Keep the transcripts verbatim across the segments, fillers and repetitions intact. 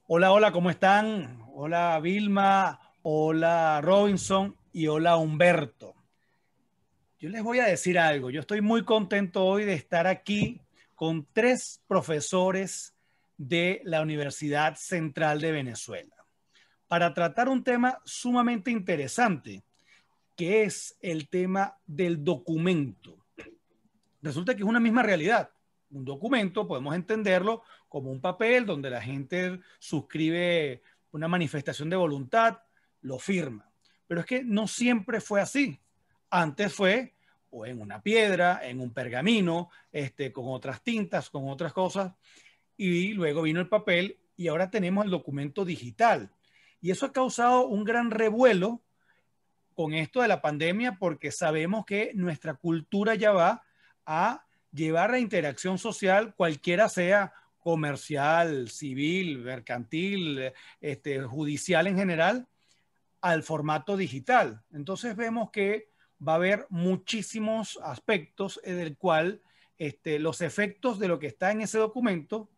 Hola, hola, ¿cómo están? Hola Vilma, hola Robinson y hola Humberto. Yo les voy a decir algo. Yo estoy muy contento hoy de estar aquí con tres profesores de la Universidad Central de Venezuela para tratar un tema sumamente interesante, que es el tema del documento. Resulta que es una misma realidad. Un documento podemos entenderlo como un papel donde la gente suscribe una manifestación de voluntad, lo firma. Pero es que no siempre fue así. Antes fue o en una piedra, en un pergamino, este, con otras tintas, con otras cosas, y luego vino el papel y ahora tenemos el documento digital. Y eso ha causado un gran revuelo con esto de la pandemia porque sabemos que nuestra cultura ya va a llevar la interacción social, cualquiera sea comercial, civil, mercantil, este, judicial en general, al formato digital. Entonces vemos que va a haber muchísimos aspectos en el cual este, los efectos de lo que está en ese documento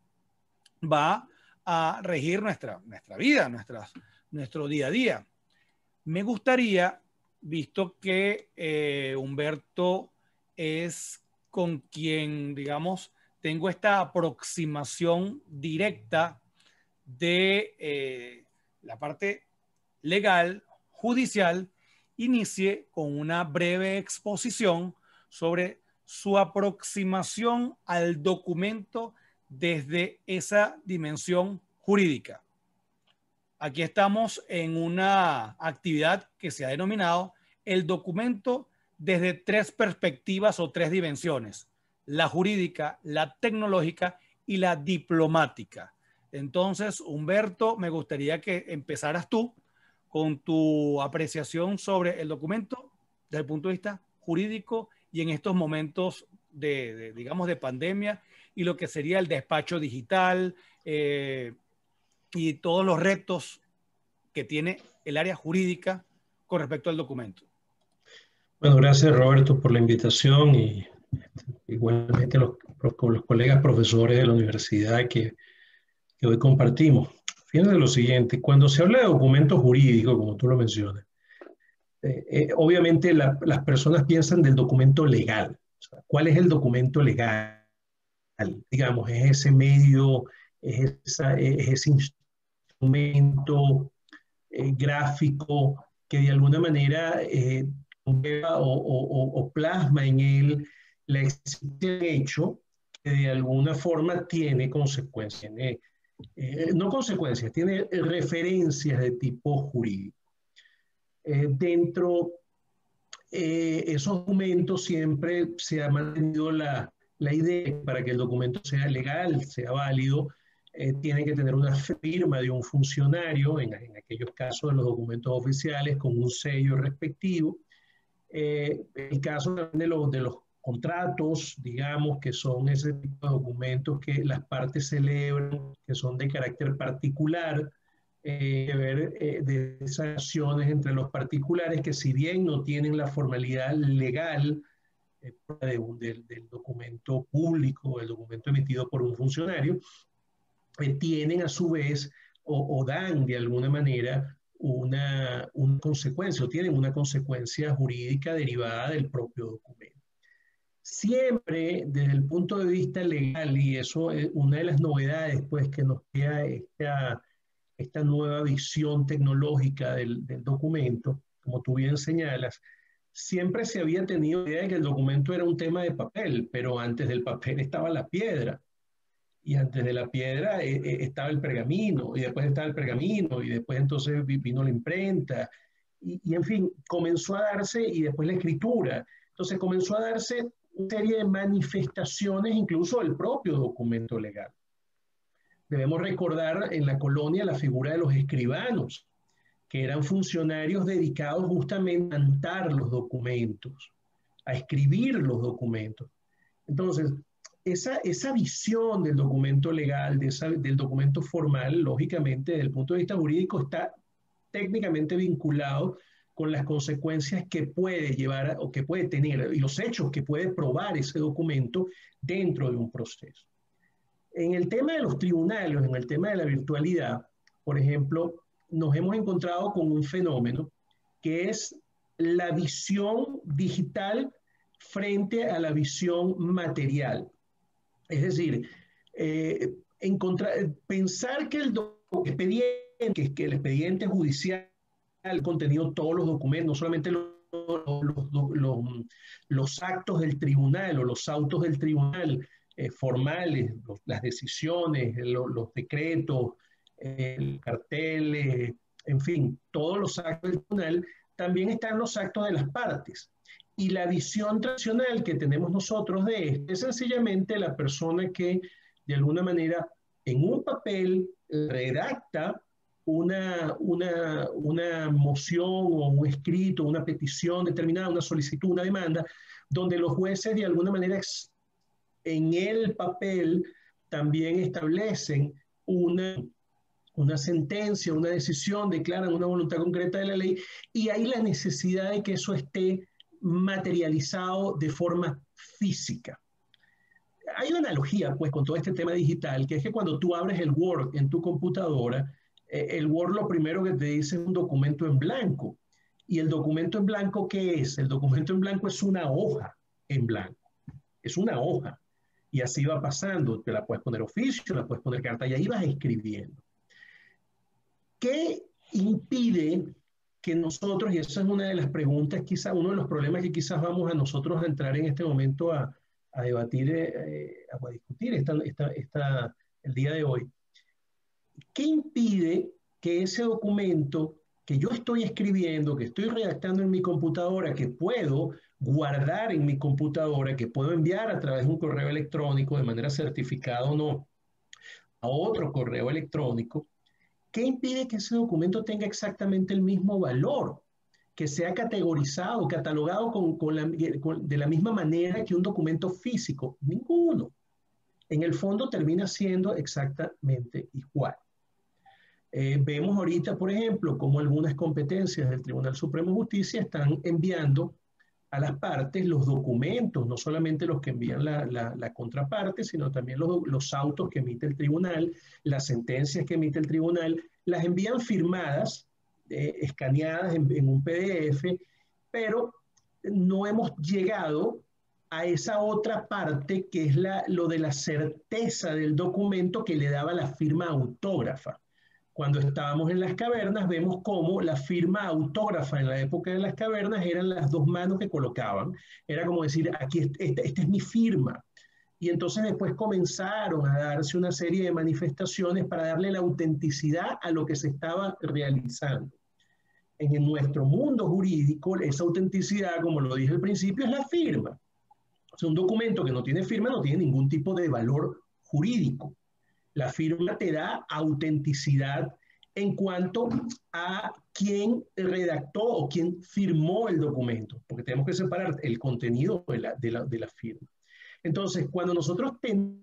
va a regir nuestra, nuestra vida, nuestras, nuestro día a día. Me gustaría, visto que eh, Humberto es con quien, digamos, tengo esta aproximación directa de eh, la parte legal, judicial, inicie con una breve exposición sobre su aproximación al documento desde esa dimensión jurídica. Aquí estamos en una actividad que se ha denominado el documento desde tres perspectivas o tres dimensiones: la jurídica, la tecnológica y la diplomática. Entonces, Humberto, me gustaría que empezaras tú con tu apreciación sobre el documento desde el punto de vista jurídico y en estos momentos de, de digamos, de pandemia y lo que sería el despacho digital, eh, y todos los retos que tiene el área jurídica con respecto al documento. Bueno, gracias Roberto por la invitación y igualmente los, con los colegas profesores de la universidad que, que hoy compartimos. Fíjense lo siguiente, cuando se habla de documento jurídico, como tú lo mencionas, eh, eh, obviamente la, las personas piensan del documento legal. O sea, ¿cuál es el documento legal? Digamos, es ese medio, es, esa, es ese instrumento eh, gráfico que de alguna manera eh, o, o, o, plasma en él la existencia del hecho que de alguna forma tiene consecuencias, tiene, eh, no consecuencias, tiene referencias de tipo jurídico. Eh, dentro eh, esos documentos siempre se ha mantenido la, la idea para que el documento sea legal, sea válido, eh, tiene que tener una firma de un funcionario, en, en aquellos casos de los documentos oficiales, con un sello respectivo. Eh, el caso de los, de los contratos, digamos, que son ese tipo de documentos que las partes celebran, que son de carácter particular, eh, que ver eh, de esas acciones entre los particulares que si bien no tienen la formalidad legal eh, de un, del, del documento público, el documento emitido por un funcionario, eh, tienen a su vez o, o dan de alguna manera una, una consecuencia o tienen una consecuencia jurídica derivada del propio documento. Siempre desde el punto de vista legal, y eso es una de las novedades pues, que nos queda esta, esta nueva visión tecnológica del, del documento, como tú bien señalas, siempre se había tenido la idea de que el documento era un tema de papel, pero antes del papel estaba la piedra. Y antes de la piedra eh, eh, estaba el pergamino, y después estaba el pergamino, y después entonces vino la imprenta, y, y en fin, comenzó a darse, y después la escritura. Entonces comenzó a darse una serie de manifestaciones, incluso del propio documento legal. Debemos recordar en la colonia la figura de los escribanos, que eran funcionarios dedicados justamente a cantar los documentos, a escribir los documentos. Entonces, esa, esa visión del documento legal, de esa, del documento formal, lógicamente, desde el punto de vista jurídico, está técnicamente vinculado con las consecuencias que puede llevar o que puede tener y los hechos que puede probar ese documento dentro de un proceso. En el tema de los tribunales, en el tema de la virtualidad, por ejemplo, nos hemos encontrado con un fenómeno que es la visión digital frente a la visión material. Es decir, eh, encontrar, pensar que el expediente, que, que el expediente judicial ha contenido todos los documentos, no solamente los, los, los, los actos del tribunal o los autos del tribunal eh, formales, los, las decisiones, los, los decretos, eh, el cartel, eh, en fin, todos los actos del tribunal, también están los actos de las partes. Y la visión tradicional que tenemos nosotros de esto es sencillamente la persona que de alguna manera en un papel redacta una, una, una moción o un escrito, una petición determinada, una solicitud, una demanda, donde los jueces de alguna manera en el papel también establecen una, una sentencia, una decisión, declaran una voluntad concreta de la ley, y hay la necesidad de que eso esté materializado de forma física. Hay una analogía pues con todo este tema digital, que es que cuando tú abres el Word en tu computadora, eh, el Word lo primero que te dice es un documento en blanco. ¿Y el documento en blanco qué es? El documento en blanco es una hoja en blanco. Es una hoja. Y así va pasando. Te la puedes poner oficio, la puedes poner carta y ahí vas escribiendo. ¿Qué impide que nosotros, y esa es una de las preguntas, quizás uno de los problemas que quizás vamos a nosotros a entrar en este momento a, a debatir, eh, a discutir esta, esta, esta, el día de hoy, ¿qué impide que ese documento que yo estoy escribiendo, que estoy redactando en mi computadora, que puedo guardar en mi computadora, que puedo enviar a través de un correo electrónico de manera certificada o no, a otro correo electrónico, ¿qué impide que ese documento tenga exactamente el mismo valor? Que sea categorizado, catalogado con, con la, con, de la misma manera que un documento físico. Ninguno. En el fondo termina siendo exactamente igual. Eh, vemos ahorita, por ejemplo, cómo algunas competencias del Tribunal Supremo de Justicia están enviando a las partes los documentos, no solamente los que envían la, la, la contraparte, sino también los, los autos que emite el tribunal, las sentencias que emite el tribunal, las envían firmadas, eh, escaneadas en, en un P D F, pero no hemos llegado a esa otra parte que es la, lo de la certeza del documento que le daba la firma autógrafa. Cuando estábamos en las cavernas, vemos cómo la firma autógrafa en la época de las cavernas eran las dos manos que colocaban. Era como decir, aquí, esta, esta es mi firma. Y entonces después comenzaron a darse una serie de manifestaciones para darle la autenticidad a lo que se estaba realizando. En nuestro mundo jurídico, esa autenticidad, como lo dije al principio, es la firma. O sea, un documento que no tiene firma no tiene ningún tipo de valor jurídico. La firma te da autenticidad en cuanto a quién redactó o quién firmó el documento, porque tenemos que separar el contenido de la, de la, de la firma. Entonces, cuando nosotros tenemos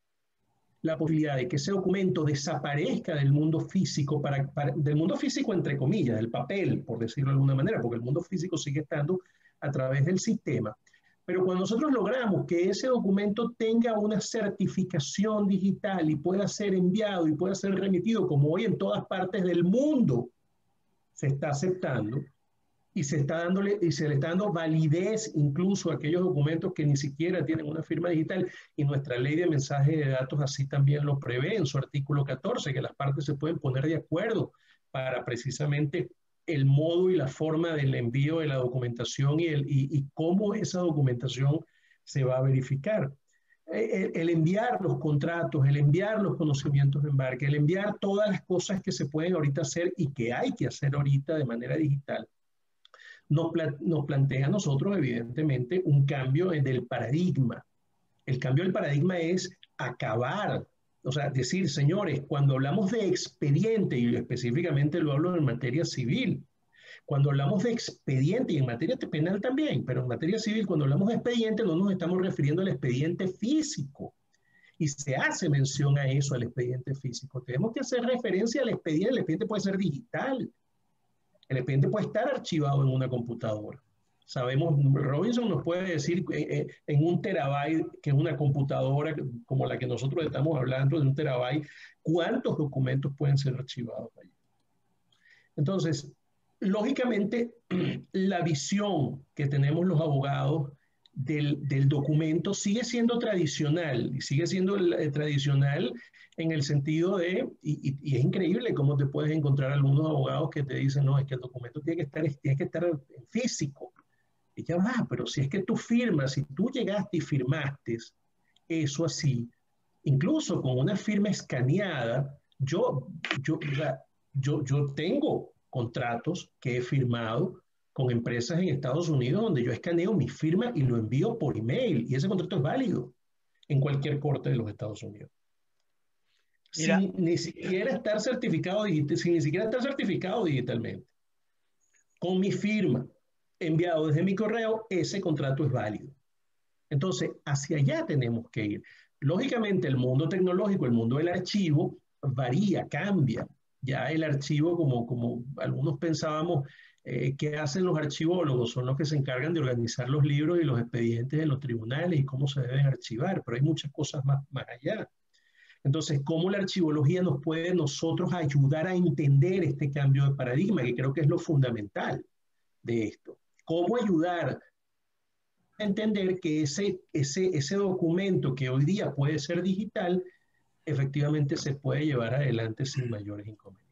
la posibilidad de que ese documento desaparezca del mundo físico, para, para, del mundo físico entre comillas, del papel, por decirlo de alguna manera, porque el mundo físico sigue estando a través del sistema, pero cuando nosotros logramos que ese documento tenga una certificación digital y pueda ser enviado y pueda ser remitido, como hoy en todas partes del mundo se está aceptando, y se, está dándole, y se le está dando validez incluso a aquellos documentos que ni siquiera tienen una firma digital, y nuestra ley de mensaje de datos así también lo prevé en su artículo catorce, que las partes se pueden poner de acuerdo para precisamente el modo y la forma del envío de la documentación y, el, y, y cómo esa documentación se va a verificar. El, el enviar los contratos, el enviar los conocimientos de embarque, el enviar todas las cosas que se pueden ahorita hacer y que hay que hacer ahorita de manera digital, nos, nos plantea a nosotros evidentemente un cambio del paradigma. El cambio del paradigma es acabar, o sea, decir, señores, cuando hablamos de expediente, y específicamente lo hablo en materia civil, cuando hablamos de expediente, y en materia penal también, pero en materia civil, cuando hablamos de expediente, no nos estamos refiriendo al expediente físico. Y se hace mención a eso, al expediente físico. Tenemos que hacer referencia al expediente. El expediente puede ser digital. El expediente puede estar archivado en una computadora. Sabemos, Robinson nos puede decir eh, en un terabyte, que es una computadora como la que nosotros estamos hablando, de un terabyte, cuántos documentos pueden ser archivados ahí. Entonces, lógicamente, la visión que tenemos los abogados del, del documento sigue siendo tradicional, y sigue siendo eh, tradicional en el sentido de, y, y, y es increíble cómo te puedes encontrar algunos abogados que te dicen, no, es que el documento tiene que estar, tiene que estar en físico. Y ya va, pero si es que tú firmas, si tú llegaste y firmaste eso así, incluso con una firma escaneada, yo, yo, yo, yo tengo contratos que he firmado con empresas en Estados Unidos donde yo escaneo mi firma y lo envío por email y ese contrato es válido en cualquier corte de los Estados Unidos. Mira, Sin ni siquiera estar certificado, sin ni siquiera estar certificado digitalmente. Con mi firma, enviado desde mi correo, ese contrato es válido. Entonces, hacia allá tenemos que ir. Lógicamente, el mundo tecnológico, el mundo del archivo, varía, cambia. Ya el archivo, como, como algunos pensábamos, eh, ¿qué hacen los archivólogos? Son los que se encargan de organizar los libros y los expedientes de los tribunales y cómo se deben archivar, pero hay muchas cosas más, más allá. Entonces, ¿cómo la archivología nos puede nosotros ayudar a entender este cambio de paradigma, que creo que es lo fundamental de esto? ¿Cómo ayudar a entender que ese, ese, ese documento que hoy día puede ser digital, efectivamente se puede llevar adelante sin mayores inconvenientes?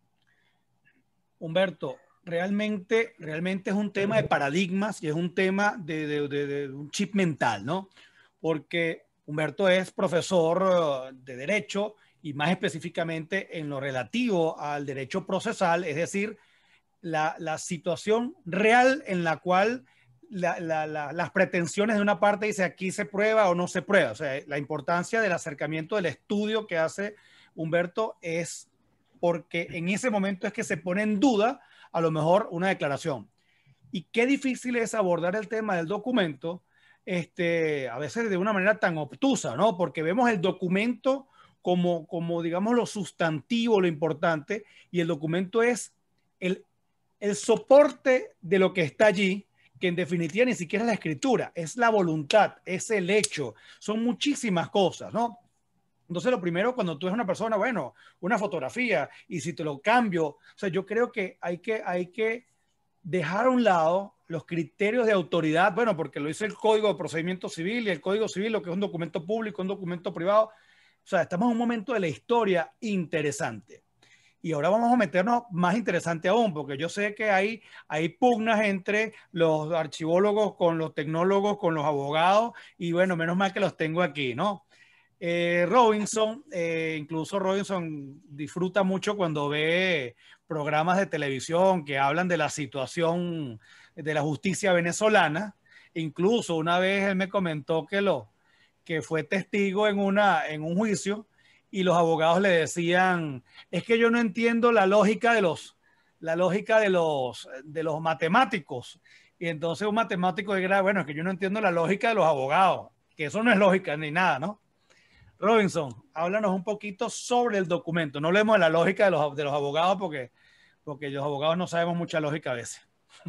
Humberto, realmente, realmente es un tema de paradigmas y es un tema de, de, de, de un chip mental, ¿no? Porque Humberto es profesor de Derecho y más específicamente en lo relativo al derecho procesal, es decir, la, la situación real en la cual la, la, la, las pretensiones de una parte dice aquí se prueba o no se prueba. O sea, la importancia del acercamiento del estudio que hace Humberto es porque en ese momento es que se pone en duda a lo mejor una declaración. Y qué difícil es abordar el tema del documento, este, a veces de una manera tan obtusa, ¿no? Porque vemos el documento como, como digamos, lo sustantivo, lo importante, y el documento es el, el soporte de lo que está allí, que en definitiva ni siquiera es la escritura, es la voluntad, es el hecho, son muchísimas cosas, ¿no? Entonces, lo primero, cuando tú eres una persona, bueno, una fotografía, y si te lo cambio, o sea, yo creo que hay que, hay que dejar a un lado los criterios de autoridad, bueno, porque lo dice el Código de Procedimiento Civil y el Código Civil, lo que es un documento público, un documento privado. O sea, estamos en un momento de la historia interesante. Y ahora vamos a meternos más interesante aún, porque yo sé que hay, hay pugnas entre los archivólogos con los tecnólogos, con los abogados, y bueno, menos mal que los tengo aquí, ¿no? Eh, Robinson, eh, incluso Robinson disfruta mucho cuando ve programas de televisión que hablan de la situación de la justicia venezolana. Incluso una vez él me comentó que, lo, que fue testigo en, una, en un juicio y los abogados le decían, es que yo no entiendo la lógica de los, la lógica de los, de los matemáticos. Y entonces un matemático dirá, bueno, es que yo no entiendo la lógica de los abogados, que eso no es lógica ni nada, ¿no? Robinson, háblanos un poquito sobre el documento. No hablemos de la lógica de los, de los abogados porque, porque los abogados no sabemos mucha lógica a veces.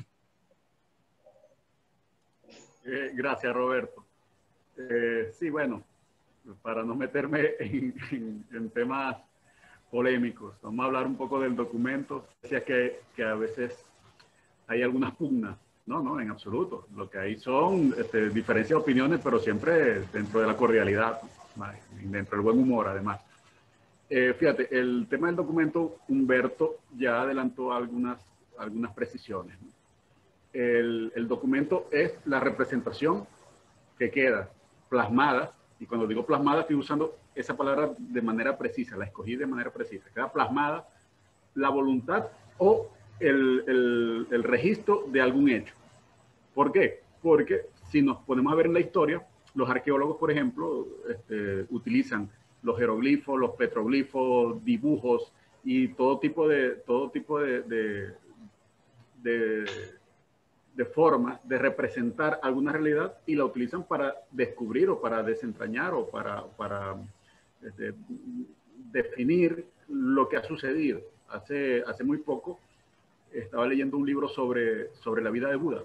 Eh, gracias, Roberto. Eh, sí, bueno, para no meterme en, en, en temas polémicos, vamos a hablar un poco del documento. Decía que, que a veces hay algunas pugnas. No, no, en absoluto. Lo que hay son este, diferencias de opiniones, pero siempre dentro de la cordialidad, dentro del buen humor, además. Eh, fíjate, el tema del documento, Humberto ya adelantó algunas, algunas precisiones, ¿no? El, el documento es la representación que queda plasmada, y cuando digo plasmada estoy usando esa palabra de manera precisa, la escogí de manera precisa, queda plasmada la voluntad o el, el, el registro de algún hecho. ¿Por qué? Porque si nos ponemos a ver en la historia, los arqueólogos, por ejemplo, este, utilizan los jeroglifos, los petroglifos, dibujos y todo tipo de, todo tipo de, de, de, de formas de representar alguna realidad y la utilizan para descubrir o para desentrañar o para, para este, definir lo que ha sucedido. Hace, hace muy poco estaba leyendo un libro sobre, sobre la vida de Buda.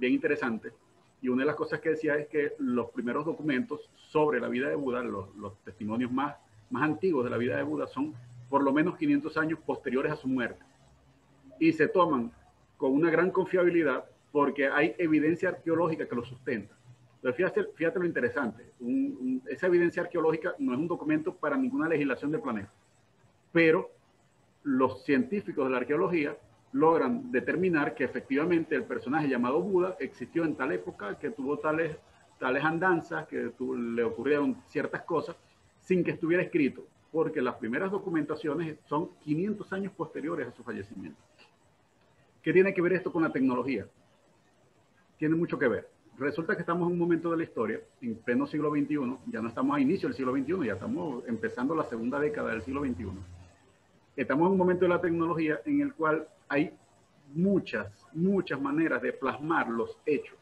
bien interesante. Y una de las cosas que decía es que los primeros documentos sobre la vida de Buda, los, los testimonios más, más antiguos de la vida de Buda, son por lo menos quinientos años posteriores a su muerte. Y se toman con una gran confiabilidad porque hay evidencia arqueológica que lo sustenta. Entonces, fíjate, fíjate lo interesante. Un, un, esa evidencia arqueológica no es un documento para ninguna legislación del planeta. Pero los científicos de la arqueología logran determinar que efectivamente el personaje llamado Buda existió en tal época, que tuvo tales, tales andanzas, que tu, le ocurrieron ciertas cosas, sin que estuviera escrito, porque las primeras documentaciones son quinientos años posteriores a su fallecimiento. ¿Qué tiene que ver esto con la tecnología? Tiene mucho que ver. Resulta que estamos en un momento de la historia, en pleno siglo veintiuno, ya no estamos a inicio del siglo veintiuno, ya estamos empezando la segunda década del siglo veintiuno. Estamos en un momento de la tecnología en el cual hay muchas, muchas maneras de plasmar los hechos.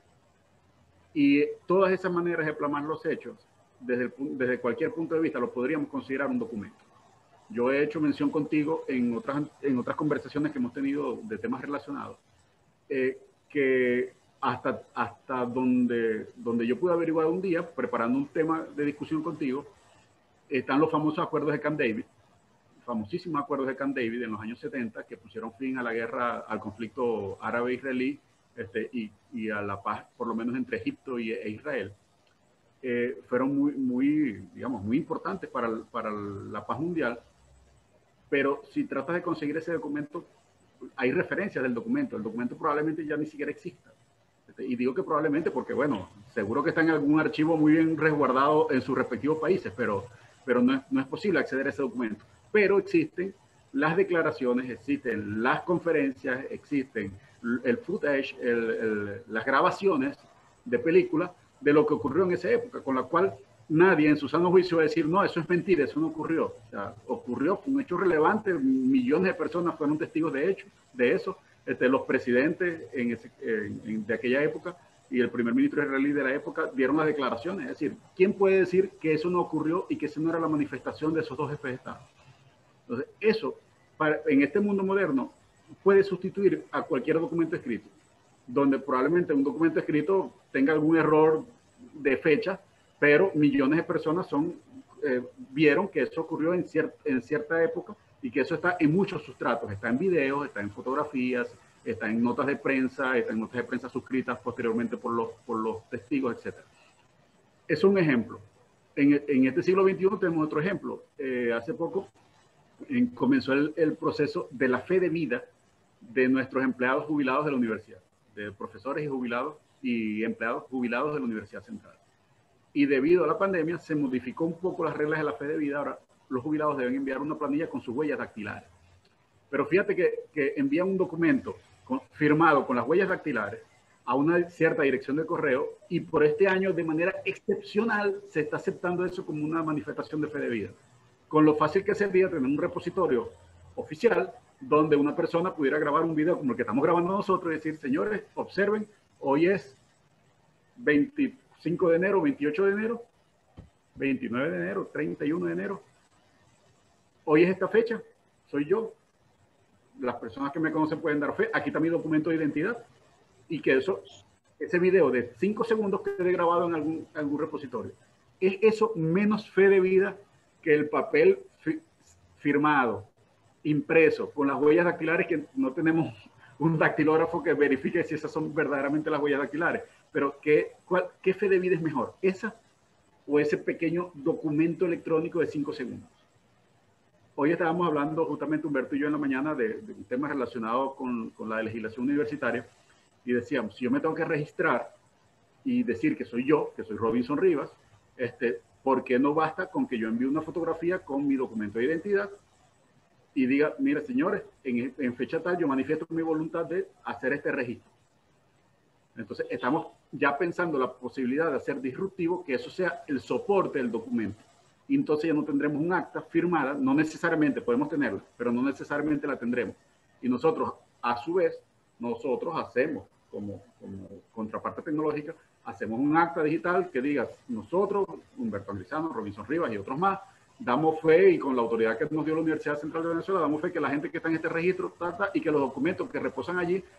Y todas esas maneras de plasmar los hechos, desde, el, desde cualquier punto de vista, lo podríamos considerar un documento. Yo he hecho mención contigo en otras, en otras conversaciones que hemos tenido de temas relacionados, eh, que hasta, hasta donde, donde yo pude averiguar un día, preparando un tema de discusión contigo, están los famosos acuerdos de Camp David, famosísimos acuerdos de Camp David en los años setenta, que pusieron fin a la guerra, al conflicto árabe-israelí, este, y, y a la paz, por lo menos entre Egipto y, e Israel. Eh, fueron muy, muy, digamos, muy importantes para, para la paz mundial, pero si tratas de conseguir ese documento, hay referencias del documento, el documento probablemente ya ni siquiera exista. Y digo que probablemente porque, bueno, seguro que está en algún archivo muy bien resguardado en sus respectivos países, pero, pero no, es, no es posible acceder a ese documento. Pero existen las declaraciones, existen las conferencias, existen el footage, el, el, las grabaciones de películas de lo que ocurrió en esa época, con la cual nadie en su sano juicio va a decir, no, eso es mentira, eso no ocurrió. O sea, ocurrió, fue un hecho relevante, millones de personas fueron testigos de hecho, de eso. Este, los presidentes en ese, en, en, de aquella época y el primer ministro israelí de la época dieron las declaraciones. Es decir, ¿quién puede decir que eso no ocurrió y que eso no era la manifestación de esos dos jefes de Estado? Entonces, eso, para, en este mundo moderno, puede sustituir a cualquier documento escrito, donde probablemente un documento escrito tenga algún error de fecha, pero millones de personas son, eh, vieron que eso ocurrió en, cier en cierta época y que eso está en muchos sustratos, está en videos, está en fotografías, está en notas de prensa, está en notas de prensa suscritas posteriormente por los, por los testigos, etcétera. Es un ejemplo. En, en este siglo veintiuno tenemos otro ejemplo. Eh, hace poco en, comenzó el, el proceso de la fe de vida de nuestros empleados jubilados de la universidad, de profesores y jubilados y empleados jubilados de la Universidad Central. Y debido a la pandemia se modificó un poco las reglas de la fe de vida. Ahora los jubilados deben enviar una planilla con sus huellas dactilares. Pero fíjate que, que envían un documento con, firmado con las huellas dactilares a una cierta dirección de correo y por este año de manera excepcional se está aceptando eso como una manifestación de fe de vida. Con lo fácil que sería tener un repositorio oficial donde una persona pudiera grabar un video como el que estamos grabando nosotros y decir, señores, observen, hoy es veinticinco de enero, veintiocho de enero, veintinueve de enero, treinta y uno de enero. Hoy es esta fecha, soy yo. Las personas que me conocen pueden dar fe. Aquí está mi documento de identidad. Y que eso, ese video de cinco segundos quede grabado en algún, algún repositorio. ¿Es eso menos fe de vida que el papel fi firmado, impreso, con las huellas dactilares, que no tenemos un dactilógrafo que verifique si esas son verdaderamente las huellas dactilares? Pero ¿qué, cuál, ¿qué fe de vida es mejor? ¿Esa o ese pequeño documento electrónico de cinco segundos? Hoy estábamos hablando justamente Humberto y yo en la mañana de, de un tema relacionado con, con la legislación universitaria y decíamos, si yo me tengo que registrar y decir que soy yo, que soy Robinson Rivas, este, ¿por qué no basta con que yo envíe una fotografía con mi documento de identidad y diga, mira señores, en, en fecha tal yo manifiesto mi voluntad de hacer este registro? Entonces estamos ya pensando la posibilidad de hacer disruptivo que eso sea el soporte del documento. Y entonces ya no tendremos un acta firmada, no necesariamente podemos tenerla, pero no necesariamente la tendremos. Y nosotros, a su vez, nosotros hacemos, como, como contraparte tecnológica, hacemos un acta digital que diga, nosotros, Humberto Angrisano, Robinson Rivas y otros más, damos fe y con la autoridad que nos dio la Universidad Central de Venezuela, damos fe que la gente que está en este registro trata y que los documentos que reposan allí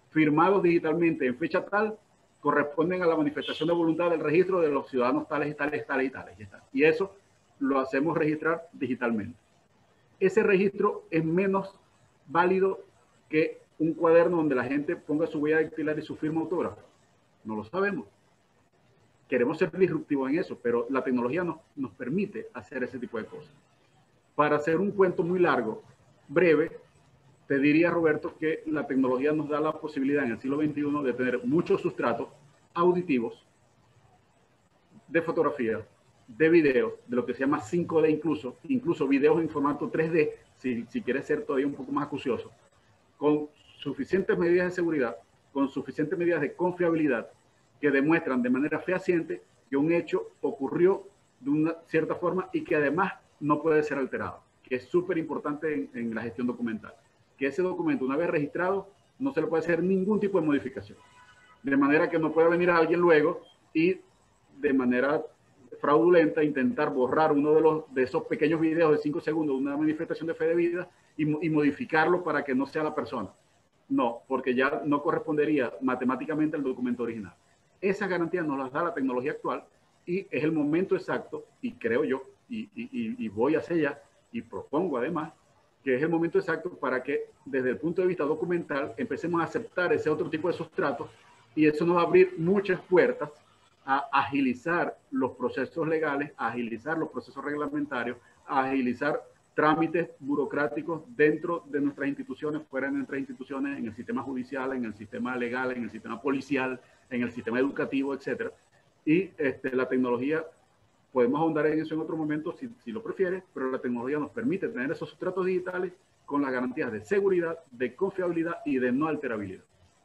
firmados digitalmente en fecha tal, corresponden a la manifestación de voluntad del registro de los ciudadanos tales y tales, tales y tales. Y eso lo hacemos registrar digitalmente. Ese registro es menos válido que un cuaderno donde la gente ponga su huella dactilar y su firma autógrafa. No lo sabemos. Queremos ser disruptivos en eso, pero la tecnología nos, nos permite hacer ese tipo de cosas. Para hacer un cuento muy largo, breve, te diría, Roberto, que la tecnología nos da la posibilidad en el siglo veintiuno de tener muchos sustratos auditivos, de fotografía, de video, de lo que se llama cinco D incluso, incluso videos en formato tres D, si, si quieres ser todavía un poco más acucioso, con suficientes medidas de seguridad, con suficientes medidas de confiabilidad, que demuestran de manera fehaciente que un hecho ocurrió de una cierta forma y que además no puede ser alterado, que es súper importante en, en la gestión documental. Que ese documento, una vez registrado, no se le puede hacer ningún tipo de modificación. De manera que no pueda venir a alguien luego y de manera fraudulenta intentar borrar uno de, los, de esos pequeños videos de cinco segundos de una manifestación de fe de vida y, y modificarlo para que no sea la persona. No, porque ya no correspondería matemáticamente al documento original. Esas garantías nos las da la tecnología actual y es el momento exacto, y creo yo, y, y, y voy hacia allá, y propongo además, que es el momento exacto para que desde el punto de vista documental empecemos a aceptar ese otro tipo de sustratos, y eso nos va a abrir muchas puertas a agilizar los procesos legales, a agilizar los procesos reglamentarios, a agilizar trámites burocráticos dentro de nuestras instituciones, fuera de nuestras instituciones, en el sistema judicial, en el sistema legal, en el sistema policial, en el sistema educativo, etcétera. Y este, la tecnología, podemos ahondar en eso en otro momento si, si lo prefiere, pero la tecnología nos permite tener esos sustratos digitales con las garantías de seguridad, de confiabilidad y de no alterabilidad.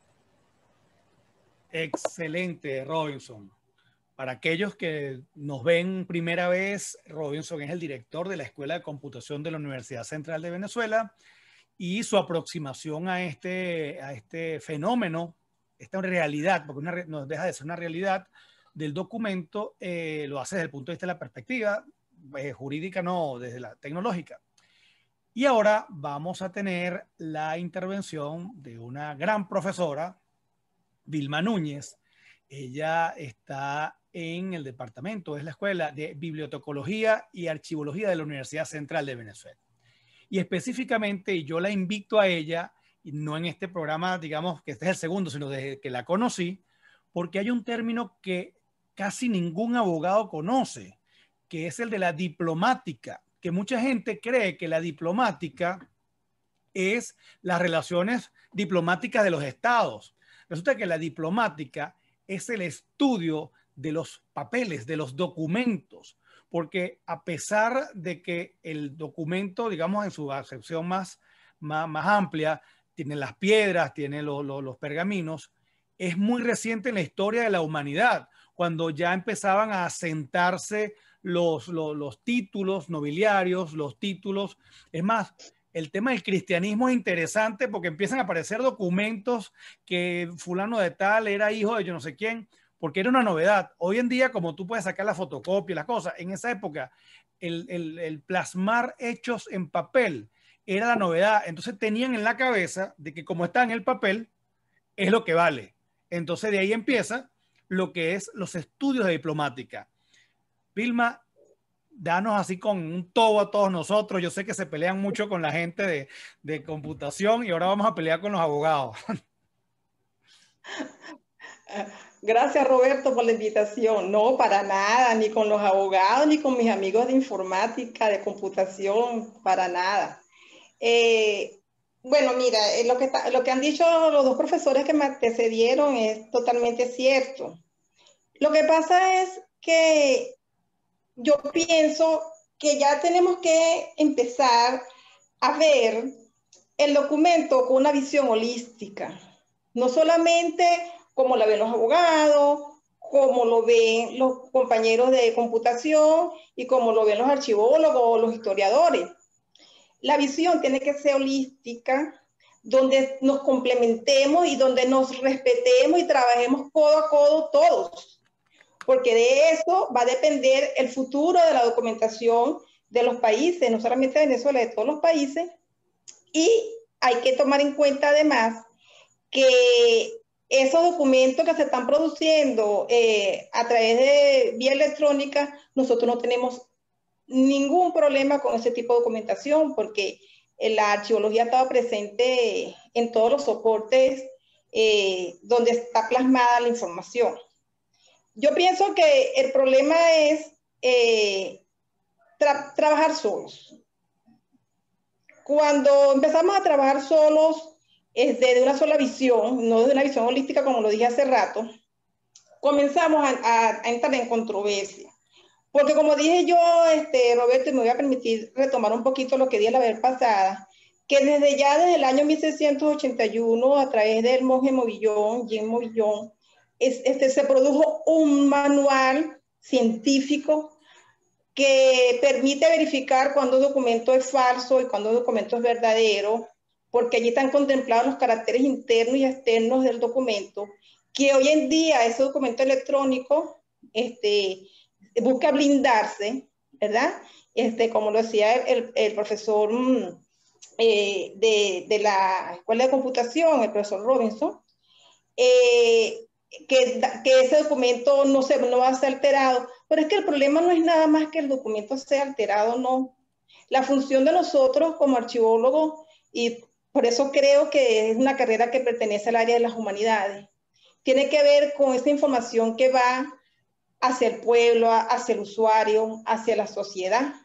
Excelente, Robinson. Para aquellos que nos ven primera vez, Robinson es el director de la Escuela de Computación de la Universidad Central de Venezuela, y su aproximación a este, a este fenómeno, esta realidad, porque una, no deja de ser una realidad del documento, eh, lo hace desde el punto de vista de la perspectiva eh, jurídica, no desde la tecnológica. Y ahora vamos a tener la intervención de una gran profesora, Vilma Núñez. Ella está en el departamento, es la Escuela de Bibliotecología y Archivología de la Universidad Central de Venezuela. Y específicamente yo la invito a ella, y no en este programa, digamos que este es el segundo, sino desde que la conocí, porque hay un término que casi ningún abogado conoce, que es el de la diplomática, que mucha gente cree que la diplomática es las relaciones diplomáticas de los estados. Resulta que la diplomática es el estudio de los papeles, de los documentos, porque a pesar de que el documento, digamos en su acepción más, más, más amplia, tiene las piedras, tiene lo, lo, los pergaminos, es muy reciente en la historia de la humanidad, cuando ya empezaban a asentarse los, los, los títulos nobiliarios, los títulos. Es más, el tema del cristianismo es interesante porque empiezan a aparecer documentos que fulano de tal era hijo de yo no sé quién, porque era una novedad. Hoy en día, como tú puedes sacar la fotocopia, las cosas, en esa época, el, el, el plasmar hechos en papel era la novedad. Entonces tenían en la cabeza de que como está en el papel, es lo que vale. Entonces de ahí empieza lo que es los estudios de diplomática. Vilma, danos así con un tobo a todos nosotros. Yo sé que se pelean mucho con la gente de, de computación y ahora vamos a pelear con los abogados. Gracias, Roberto, por la invitación. No, para nada, ni con los abogados, ni con mis amigos de informática, de computación, para nada. Eh, bueno, mira, lo que, lo que han dicho los dos profesores que me antecedieron es totalmente cierto. Lo que pasa es que yo pienso que ya tenemos que empezar a ver el documento con una visión holística, no solamente como la ven los abogados, como lo ven los compañeros de computación y como lo ven los archivólogos o los historiadores. La visión tiene que ser holística, donde nos complementemos y donde nos respetemos y trabajemos codo a codo todos, porque de eso va a depender el futuro de la documentación de los países, no solamente de Venezuela, de todos los países. Y hay que tomar en cuenta además que esos documentos que se están produciendo eh, a través de vía electrónica, nosotros no tenemos ningún problema con ese tipo de documentación, porque la archivología estaba presente en todos los soportes eh, donde está plasmada la información. Yo pienso que el problema es eh, tra trabajar solos. Cuando empezamos a trabajar solos, es de una sola visión, no de una visión holística como lo dije hace rato, comenzamos a, a, a entrar en controversia. Porque como dije yo, este, Roberto, y me voy a permitir retomar un poquito lo que dije la vez pasada, que desde ya desde el año mil seiscientos ochenta y uno, a través del monje Movillón, Jean Movillón, es, este, se produjo un manual científico que permite verificar cuando un documento es falso y cuando un documento es verdadero, porque allí están contemplados los caracteres internos y externos del documento, que hoy en día ese documento electrónico este, busca blindarse, ¿verdad? Este, como lo decía el, el profesor eh, de, de la Escuela de Computación, el profesor Robinson, eh, que, que ese documento no, se, no va a ser alterado, pero es que el problema no es nada más que el documento sea alterado, no. La función de nosotros como archivólogos, y por eso creo que es una carrera que pertenece al área de las humanidades, tiene que ver con esa información que va hacia el pueblo, hacia el usuario, hacia la sociedad.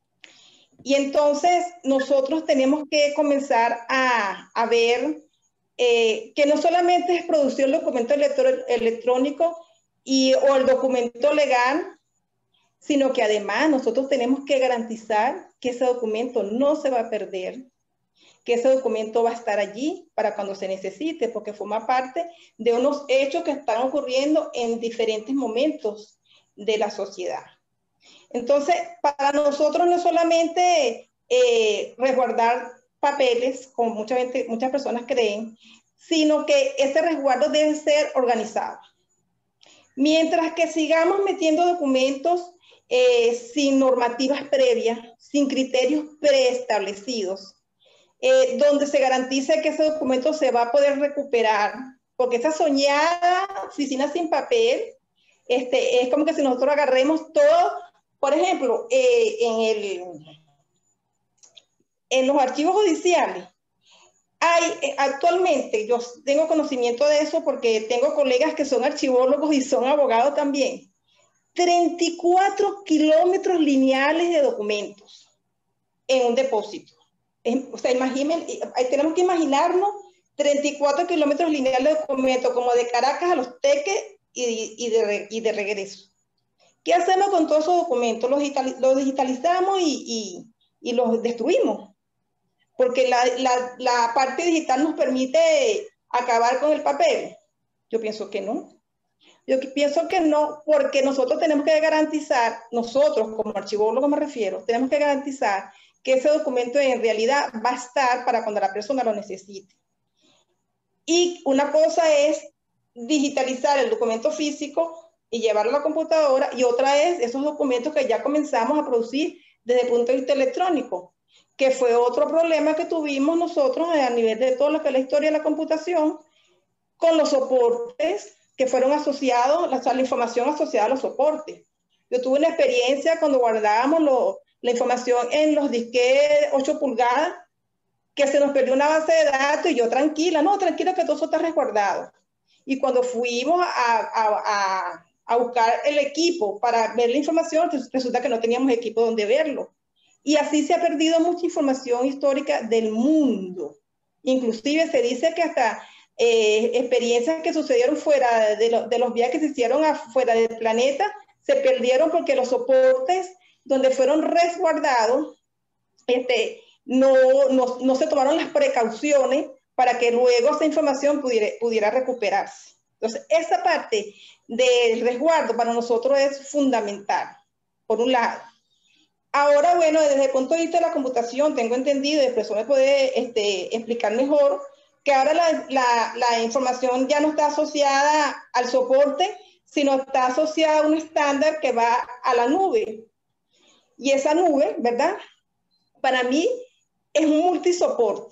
Y entonces nosotros tenemos que comenzar a, a ver eh, que no solamente es producir el documento electrónico y, o el documento legal, sino que además nosotros tenemos que garantizar que ese documento no se va a perder, que ese documento va a estar allí para cuando se necesite, porque forma parte de unos hechos que están ocurriendo en diferentes momentos de la sociedad. Entonces, para nosotros no es solamente eh, resguardar papeles, como mucha gente, muchas personas creen, sino que ese resguardo debe ser organizado. Mientras que sigamos metiendo documentos eh, sin normativas previas, sin criterios preestablecidos, eh, donde se garantice que ese documento se va a poder recuperar, porque esa soñada oficina sin papel, este, es como que si nosotros agarremos todo, por ejemplo, eh, en, el, en los archivos judiciales, hay eh, actualmente, yo tengo conocimiento de eso porque tengo colegas que son archivólogos y son abogados también, treinta y cuatro kilómetros lineales de documentos en un depósito. O sea, imaginen, tenemos que imaginarnos treinta y cuatro kilómetros lineales de documentos, como de Caracas a Los Teques y, y, de, y de regreso. ¿Qué hacemos con todos esos documentos? Los, digital, los digitalizamos y, y, y los destruimos. Porque la, la, la parte digital nos permite acabar con el papel. Yo pienso que no. Yo pienso que no, porque nosotros tenemos que garantizar, nosotros como archivólogos me refiero, tenemos que garantizar que ese documento en realidad va a estar para cuando la persona lo necesite. Y una cosa es digitalizar el documento físico y llevarlo a la computadora, y otra es esos documentos que ya comenzamos a producir desde el punto de vista electrónico, que fue otro problema que tuvimos nosotros a nivel de todo lo que es la historia de la computación, con los soportes que fueron asociados, la, la información asociada a los soportes. Yo tuve una experiencia cuando guardábamos lo, la información en los disquetes ocho pulgadas, que se nos perdió una base de datos y yo tranquila, no, tranquila que todo eso está resguardado. Y cuando fuimos a, a, a, a buscar el equipo para ver la información, resulta que no teníamos equipo donde verlo. Y así se ha perdido mucha información histórica del mundo. Inclusive se dice que hasta eh, experiencias que sucedieron fuera de, lo, de los viajes que se hicieron afuera del planeta, se perdieron porque los soportes donde fueron resguardados, este, no, no, no se tomaron las precauciones para que luego esa información pudiera, pudiera recuperarse. Entonces, esa parte del resguardo para nosotros es fundamental, por un lado. Ahora, bueno, desde el punto de vista de la computación, tengo entendido, y el profesor me puede este, explicar mejor, que ahora la, la, la información ya no está asociada al soporte, sino está asociada a un estándar que va a la nube. Y esa nube, ¿verdad? Para mí es un multisoporte,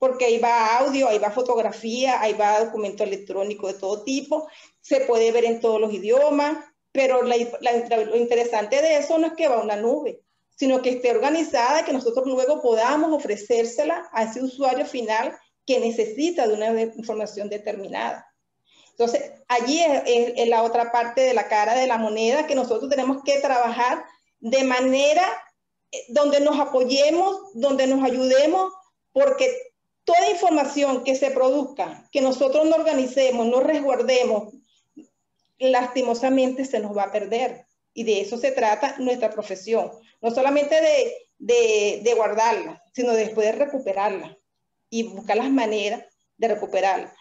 porque ahí va audio, ahí va fotografía, ahí va documento electrónico de todo tipo, se puede ver en todos los idiomas, pero la, la, lo interesante de eso no es que va a una nube, sino que esté organizada y que nosotros luego podamos ofrecérsela a ese usuario final que necesita de una información determinada. Entonces, allí es, es, es la otra parte de la cara de la moneda que nosotros tenemos que trabajar de manera donde nos apoyemos, donde nos ayudemos, porque toda información que se produzca, que nosotros no organicemos, no resguardemos, lastimosamente se nos va a perder. Y de eso se trata nuestra profesión. No solamente de, de, de guardarla, sino después de recuperarla y buscar las maneras de recuperarla.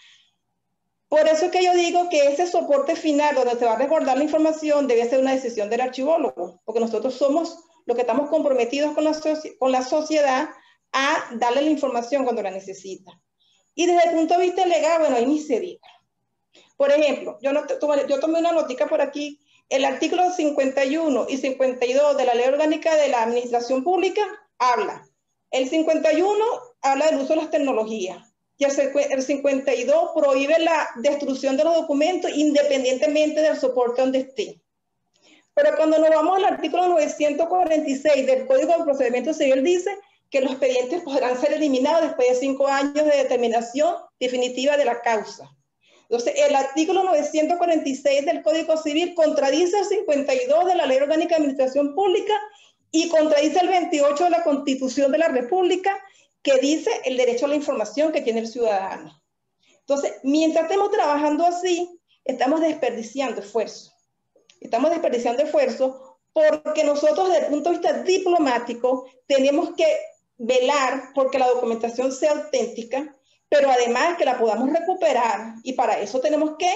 Por eso es que yo digo que ese soporte final donde se va a resguardar la información debe ser una decisión del archivólogo, porque nosotros somos los que estamos comprometidos con la, con la sociedad a darle la información cuando la necesita. Y desde el punto de vista legal, bueno, ahí ni se diga. Por ejemplo, yo, no, yo tomé una notica por aquí, el artículo cincuenta y uno y cincuenta y dos de la Ley Orgánica de la Administración Pública habla. El cincuenta y uno habla del uso de las tecnologías y el cincuenta y dos prohíbe la destrucción de los documentos independientemente del soporte donde esté. Pero cuando nos vamos al artículo novecientos cuarenta y seis del Código de Procedimiento Civil dice que los expedientes podrán ser eliminados después de cinco años de determinación definitiva de la causa. Entonces, el artículo novecientos cuarenta y seis del Código Civil contradice el cincuenta y dos de la Ley Orgánica de Administración Pública y contradice el veintiocho de la Constitución de la República, que dice el derecho a la información que tiene el ciudadano. Entonces, mientras estemos trabajando así, estamos desperdiciando esfuerzo. Estamos desperdiciando esfuerzo porque nosotros, desde el punto de vista diplomático, tenemos que velar porque la documentación sea auténtica, pero además que la podamos recuperar, y para eso tenemos que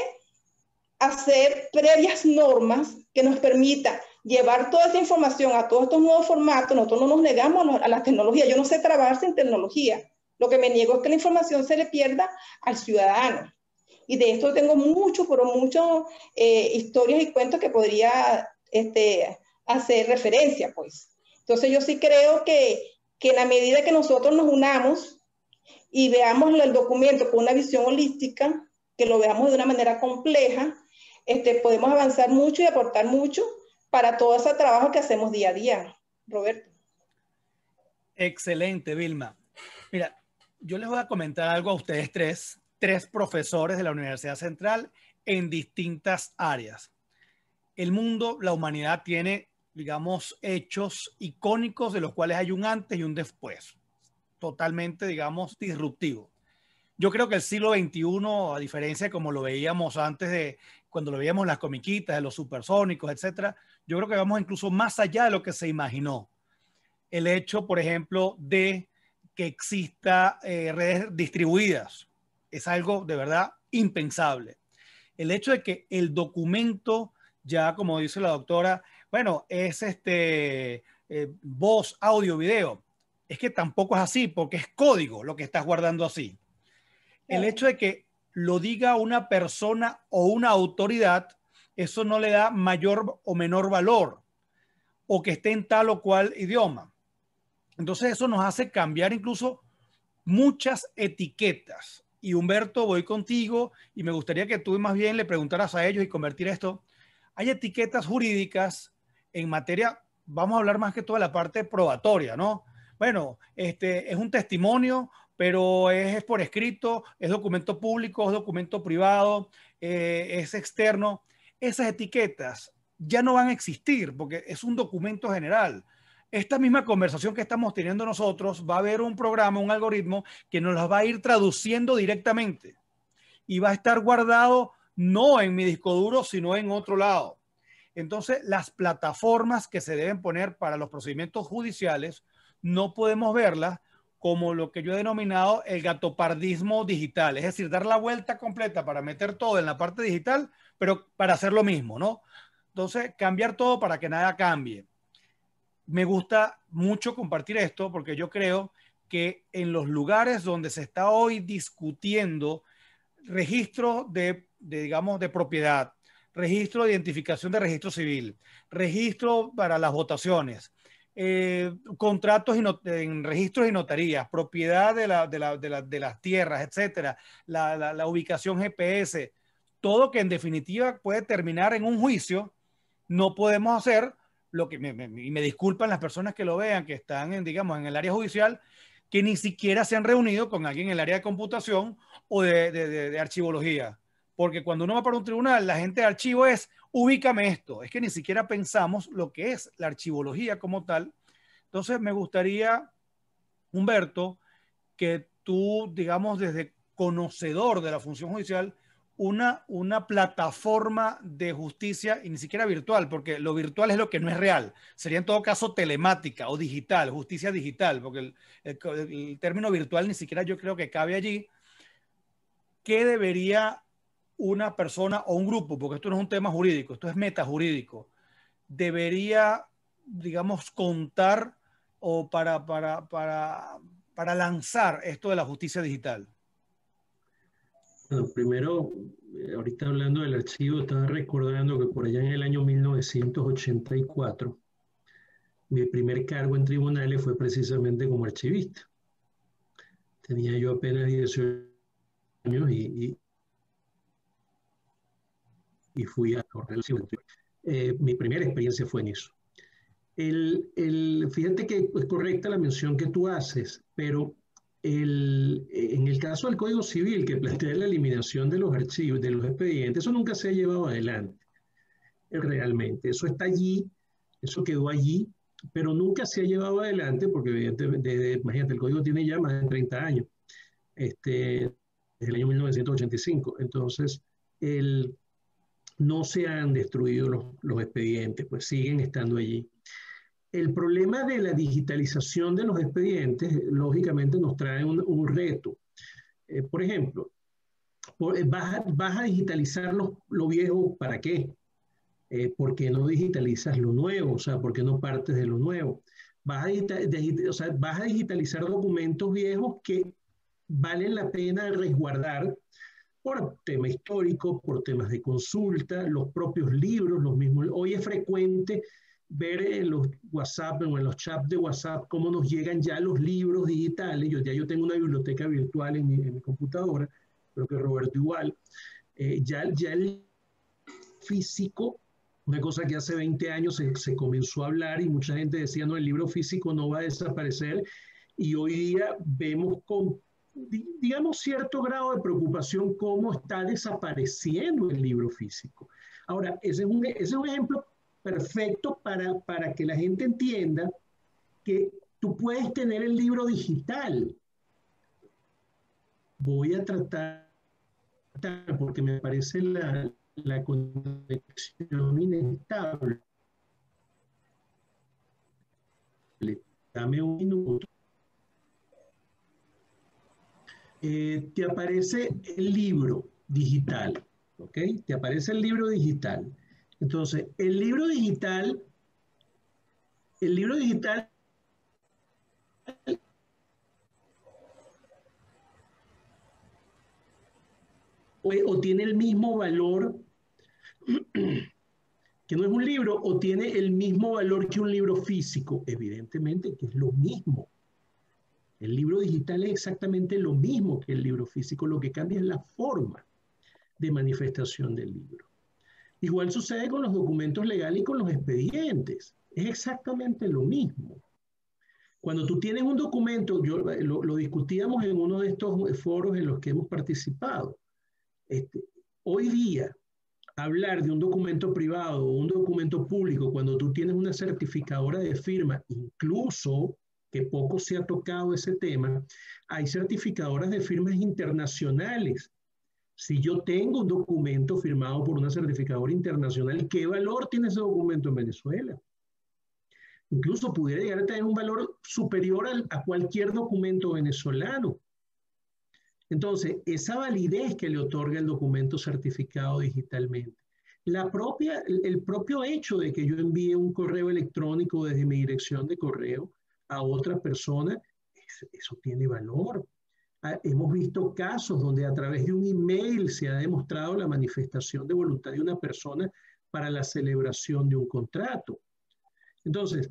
hacer previas normas que nos permitan llevar toda esa información a todos estos nuevos formatos. Nosotros no nos negamos a la tecnología. Yo no sé trabajar sin tecnología. Lo que me niego es que la información se le pierda al ciudadano. Y de esto tengo mucho, pero muchas eh, historias y cuentos que podría este, hacer referencia, pues. Entonces yo sí creo que, que en la medida que nosotros nos unamos y veamos el documento con una visión holística, que lo veamos de una manera compleja, este, podemos avanzar mucho y aportar mucho para todo ese trabajo que hacemos día a día. Roberto. Excelente, Vilma. Mira, yo les voy a comentar algo a ustedes tres, tres profesores de la Universidad Central en distintas áreas. El mundo, la humanidad tiene, digamos, hechos icónicos de los cuales hay un antes y un después. Totalmente, digamos, disruptivo. Yo creo que el siglo veintiuno, a diferencia de como lo veíamos antes de cuando lo veíamos en las comiquitas, de los supersónicos, etcétera, yo creo que vamos incluso más allá de lo que se imaginó. El hecho, por ejemplo, de que exista eh, redes distribuidas es algo de verdad impensable. El hecho de que el documento, ya como dice la doctora, bueno, es este eh, voz, audio, video. Es que tampoco es así, porque es código lo que estás guardando así. El hecho de que lo diga una persona o una autoridad, eso no le da mayor o menor valor, o que esté en tal o cual idioma. Entonces eso nos hace cambiar incluso muchas etiquetas. Y Humberto, voy contigo y me gustaría que tú más bien le preguntaras a ellos y convertir esto. Hay etiquetas jurídicas en materia, vamos a hablar más que toda la parte probatoria, ¿no? Bueno, este es un testimonio, pero es, es por escrito, es documento público, es documento privado, eh, es externo. Esas etiquetas ya no van a existir porque es un documento general. Esta misma conversación que estamos teniendo nosotros, va a haber un programa, un algoritmo que nos las va a ir traduciendo directamente y va a estar guardado no en mi disco duro, sino en otro lado. Entonces, las plataformas que se deben poner para los procedimientos judiciales no podemos verlas como lo que yo he denominado el gatopardismo digital, es decir, dar la vuelta completa para meter todo en la parte digital, pero para hacer lo mismo, ¿no? Entonces, cambiar todo para que nada cambie. Me gusta mucho compartir esto porque yo creo que en los lugares donde se está hoy discutiendo registro de, de, digamos, de propiedad, registro de identificación de registro civil, registro para las votaciones, eh, contratos y not en registros y notarías, propiedad de, la, de, la, de, la, de las tierras, etcétera, la, la, la ubicación G P S, todo que en definitiva puede terminar en un juicio, no podemos hacer lo que, me, me, y me disculpan las personas que lo vean, que están en, digamos, en el área judicial, que ni siquiera se han reunido con alguien en el área de computación o de, de, de, de archivología. Porque cuando uno va para un tribunal, la gente de archivo es, ubícame esto. Es que ni siquiera pensamos lo que es la archivología como tal. Entonces me gustaría, Humberto, que tú, digamos, desde conocedor de la función judicial, una, una plataforma de justicia, y ni siquiera virtual, porque lo virtual es lo que no es real. Sería en todo caso telemática o digital, justicia digital, porque el, el, el término virtual ni siquiera yo creo que cabe allí. ¿Qué debería una persona o un grupo, porque esto no es un tema jurídico, esto es metajurídico, debería, digamos, contar o para, para, para, para lanzar esto de la justicia digital? Bueno, primero, ahorita hablando del archivo, estaba recordando que por allá en el año mil novecientos ochenta y cuatro, mi primer cargo en tribunales fue precisamente como archivista. Tenía yo apenas dieciocho años y, y, y fui a correr el archivo. Eh, mi primera experiencia fue en eso. El, el, fíjate que es correcta la mención que tú haces, pero el, en el caso del Código Civil, que plantea la eliminación de los archivos, de los expedientes, eso nunca se ha llevado adelante, realmente. Eso está allí, eso quedó allí, pero nunca se ha llevado adelante porque, evidentemente, imagínate, el Código tiene ya más de treinta años, este, desde el año mil novecientos ochenta y cinco. Entonces, el, no se han destruido los, los expedientes, pues siguen estando allí. El problema de la digitalización de los expedientes, lógicamente, nos trae un, un reto. Eh, por ejemplo, por, vas, a, vas a digitalizar lo, lo viejo, ¿para qué? Eh, ¿Por qué no digitalizas lo nuevo? O sea, ¿por qué no partes de lo nuevo? Vas a, de, o sea, vas a digitalizar documentos viejos que valen la pena resguardar por tema histórico, por temas de consulta, los propios libros, los mismos. Hoy es frecuente ver en los WhatsApp o en los chats de WhatsApp cómo nos llegan ya los libros digitales. Yo ya yo tengo una biblioteca virtual en mi, en mi computadora, creo que Roberto igual. Eh, ya, ya el físico, una cosa que hace veinte años se, se comenzó a hablar y mucha gente decía, no, el libro físico no va a desaparecer, y hoy día vemos con, digamos, cierto grado de preocupación cómo está desapareciendo el libro físico. Ahora, ese es un, ese es un ejemplo perfecto para, para que la gente entienda que tú puedes tener el libro digital. Voy a tratar, porque me parece la, la conexión inestable. Dame un minuto. Eh, te aparece el libro digital, ¿ok? Te aparece el libro digital. Entonces, el libro digital, el libro digital o, o tiene el mismo valor que no es un libro, o tiene el mismo valor que un libro físico. Evidentemente que es lo mismo. El libro digital es exactamente lo mismo que el libro físico, lo que cambia es la forma de manifestación del libro. Igual sucede con los documentos legales y con los expedientes. Es exactamente lo mismo. Cuando tú tienes un documento, yo, lo, lo discutíamos en uno de estos foros en los que hemos participado. Este, hoy día, hablar de un documento privado o un documento público cuando tú tienes una certificadora de firma, incluso que poco se ha tocado ese tema, hay certificadoras de firmas internacionales. Si yo tengo un documento firmado por una certificadora internacional, ¿qué valor tiene ese documento en Venezuela? Incluso pudiera llegar a tener un valor superior a, a cualquier documento venezolano. Entonces, esa validez que le otorga el documento certificado digitalmente, la propia, el propio hecho de que yo envíe un correo electrónico desde mi dirección de correo a otra persona, eso tiene valor. Hemos visto casos donde a través de un email se ha demostrado la manifestación de voluntad de una persona para la celebración de un contrato. Entonces,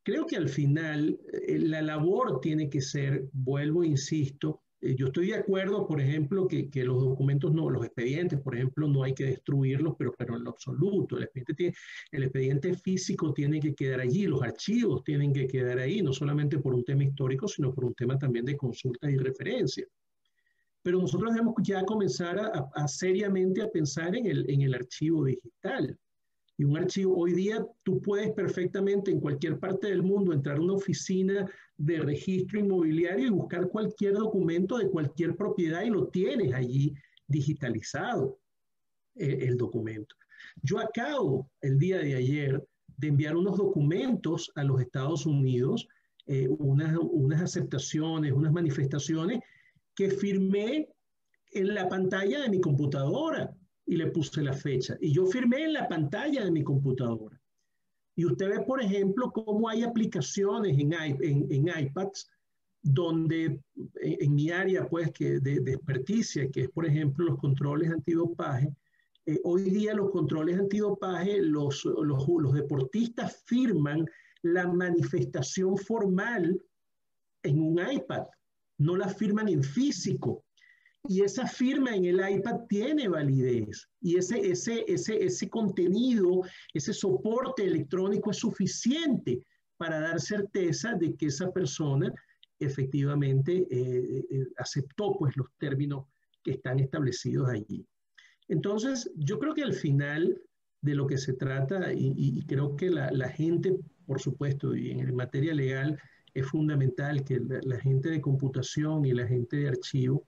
creo que al final eh, la labor tiene que ser, vuelvo e insisto, eh, yo estoy de acuerdo, por ejemplo, que, que los documentos, no, los expedientes, por ejemplo, no hay que destruirlos, pero, pero en lo absoluto, el expediente, tiene, el expediente físico tiene que quedar allí, los archivos tienen que quedar ahí, no solamente por un tema histórico, sino por un tema también de consulta y referencia. Pero nosotros debemos ya comenzar a, a seriamente a pensar en el, en el archivo digital. Y un archivo, hoy día tú puedes perfectamente en cualquier parte del mundo entrar a una oficina de registro inmobiliario y buscar cualquier documento de cualquier propiedad y lo tienes allí digitalizado, eh, el documento. Yo acabo el día de ayer de enviar unos documentos a los Estados Unidos, eh, unas, unas aceptaciones, unas manifestaciones que firmé en la pantalla de mi computadora y le puse la fecha. Y yo firmé en la pantalla de mi computadora. Y usted ve, por ejemplo, cómo hay aplicaciones en, en, en iPads donde en, en mi área pues, que de, de experticia, que es, por ejemplo, los controles antidopaje, eh, hoy día los controles antidopaje, los, los, los deportistas firman la manifestación formal en un iPad, no la firman en físico. Y esa firma en el iPad tiene validez. Y ese, ese, ese, ese contenido, ese soporte electrónico es suficiente para dar certeza de que esa persona efectivamente eh, eh, aceptó pues, los términos que están establecidos allí. Entonces, yo creo que al final de lo que se trata, y, y creo que la, la gente, por supuesto, y en materia legal, es fundamental que la, la gente de computación y la gente de archivo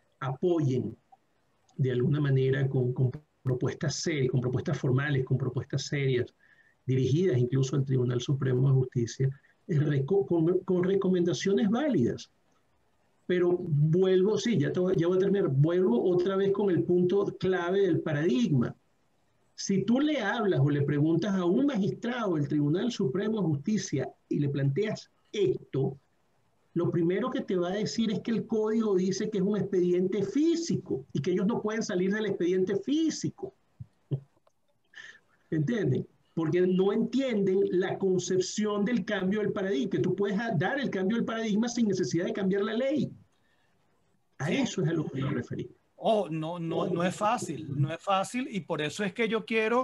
apoyen de alguna manera con, con propuestas serias, con propuestas formales, con propuestas serias, dirigidas incluso al Tribunal Supremo de Justicia, con, con recomendaciones válidas. Pero vuelvo, sí, ya, te, ya voy a terminar, vuelvo otra vez con el punto clave del paradigma. Si tú le hablas o le preguntas a un magistrado del Tribunal Supremo de Justicia y le planteas esto, lo primero que te va a decir es que el código dice que es un expediente físico y que ellos no pueden salir del expediente físico. ¿Entienden? Porque no entienden la concepción del cambio del paradigma, que tú puedes dar el cambio del paradigma sin necesidad de cambiar la ley. A sí. Eso es a lo que me referí. Oh, no, no, no es fácil, no es fácil y por eso es que yo quiero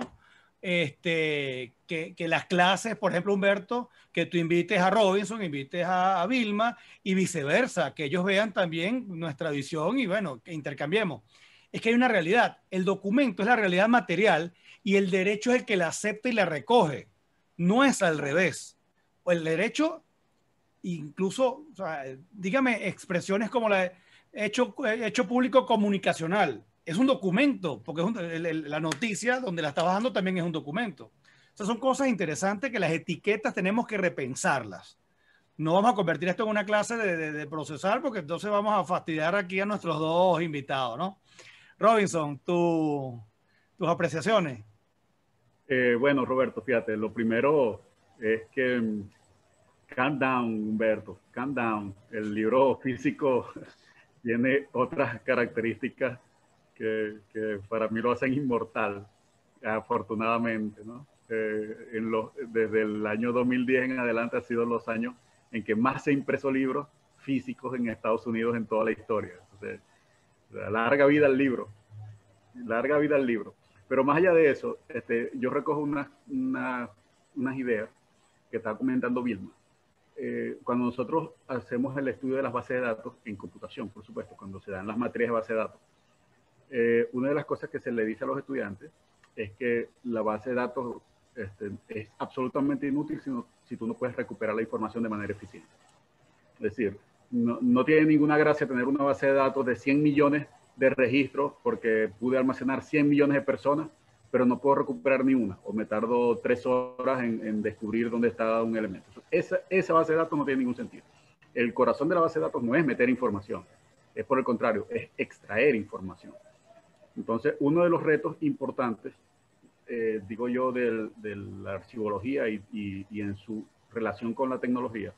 este, que, que las clases, por ejemplo, Humberto, que tú invites a Robinson, invites a, a Vilma y viceversa, que ellos vean también nuestra visión y bueno, que intercambiemos. Es que hay una realidad, el documento es la realidad material y el derecho es el que la acepta y la recoge, no es al revés. O el derecho, incluso, o sea, dígame expresiones como la de hecho, hecho público comunicacional, es un documento, porque es un, el, el, la noticia donde la está bajando también es un documento. O sea, son cosas interesantes que las etiquetas tenemos que repensarlas. No vamos a convertir esto en una clase de, de, de procesar, porque entonces vamos a fastidiar aquí a nuestros dos invitados, ¿no? Robinson, tu, tus apreciaciones. Eh, bueno, Roberto, fíjate, lo primero es que um, calm down, Humberto, calm down. El libro físico tiene otras características que, que para mí lo hacen inmortal, afortunadamente, ¿no? Eh, en los, desde el año dos mil diez en adelante ha sido los años en que más se ha impreso libros físicos en Estados Unidos en toda la historia. Entonces, larga vida al libro, larga vida al libro. Pero más allá de eso, este, yo recojo unas una, unas ideas que está comentando Vilma. Eh, cuando nosotros hacemos el estudio de las bases de datos en computación, por supuesto, cuando se dan las materias de base de datos, eh, una de las cosas que se le dice a los estudiantes es que la base de datos este, es absolutamente inútil si, no, si tú no puedes recuperar la información de manera eficiente. Es decir, no, no tiene ninguna gracia tener una base de datos de cien millones de registros porque pude almacenar cien millones de personas, pero no puedo recuperar ni una, o me tardo tres horas en, en descubrir dónde está un elemento. Esa, esa base de datos no tiene ningún sentido. El corazón de la base de datos no es meter información, es por el contrario, es extraer información. Entonces, uno de los retos importantes, eh, digo yo, de, de la archivología y, y, y en su relación con la tecnología,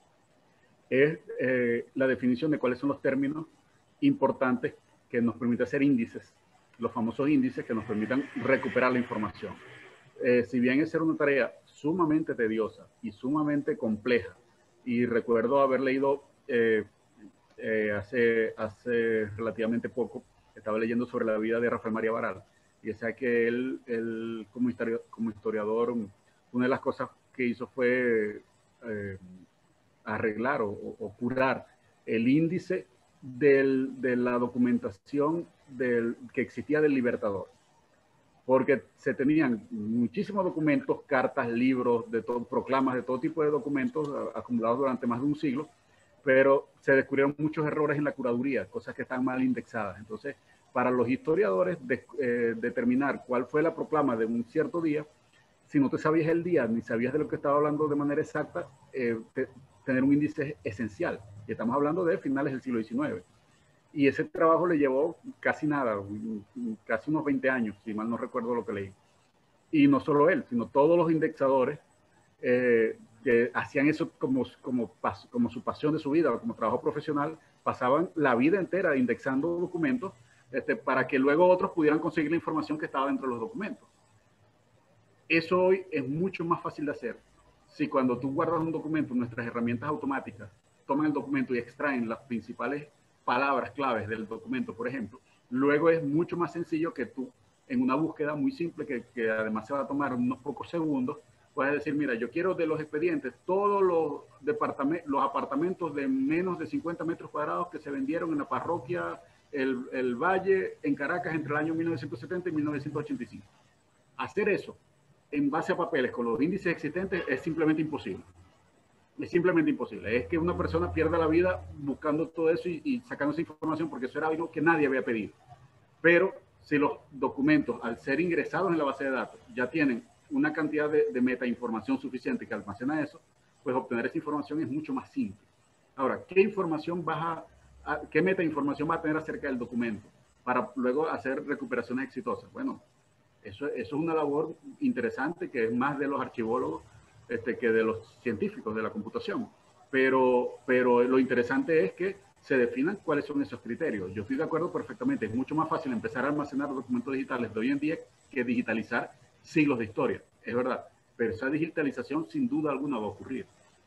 es eh, la definición de cuáles son los términos importantes que nos permiten hacer índices, los famosos índices que nos permitan recuperar la información. Eh, si bien esa era una tarea sumamente tediosa y sumamente compleja. Y recuerdo haber leído eh, eh, hace, hace relativamente poco, estaba leyendo sobre la vida de Rafael María Baral, y decía que él, él como, historiador, como historiador, una de las cosas que hizo fue eh, arreglar o, o curar el índice del, de la documentación del, que existía del Libertador, porque se tenían muchísimos documentos, cartas, libros, de todo, proclamas, de todo tipo de documentos acumulados durante más de un siglo, pero se descubrieron muchos errores en la curaduría, cosas que están mal indexadas. Entonces, para los historiadores, de, eh, determinar cuál fue la proclama de un cierto día, si no te sabías el día, ni sabías de lo que estaba hablando de manera exacta, eh, te, tener un índice esencial. Y estamos hablando de finales del siglo diecinueve. Y ese trabajo le llevó casi nada, casi unos veinte años, si mal no recuerdo lo que leí. Y no solo él, sino todos los indexadores eh, que hacían eso como, como, como su pasión de su vida, como trabajo profesional, pasaban la vida entera indexando documentos este, para que luego otros pudieran conseguir la información que estaba dentro de los documentos. Eso hoy es mucho más fácil de hacer. Si cuando tú guardas un documento, nuestras herramientas automáticas toman el documento y extraen las principales palabras claves del documento, por ejemplo, luego es mucho más sencillo que tú, en una búsqueda muy simple, que, que además se va a tomar unos pocos segundos, puedes decir, mira, yo quiero de los expedientes todos los, departamentos, los apartamentos de menos de cincuenta metros cuadrados que se vendieron en la parroquia El, el Valle, en Caracas, entre el año mil novecientos setenta y mil novecientos ochenta y cinco. Hacer eso en base a papeles con los índices existentes es simplemente imposible. Es simplemente imposible. Es que una persona pierda la vida buscando todo eso y, y sacando esa información, porque eso era algo que nadie había pedido. Pero si los documentos, al ser ingresados en la base de datos, ya tienen una cantidad de, de metainformación suficiente que almacena eso, pues obtener esa información es mucho más simple. Ahora, ¿qué información vas a, a qué metainformación vas a tener acerca del documento para luego hacer recuperaciones exitosas? Bueno, eso, eso es una labor interesante que es más de los archivólogos este, que de los científicos de la computación. Pero, pero lo interesante es que se definan cuáles son esos criterios. Yo estoy de acuerdo perfectamente. Es mucho más fácil empezar a almacenar documentos digitales de hoy en día que digitalizar siglos de historia. Es verdad. Pero esa digitalización sin duda alguna va a ocurrir.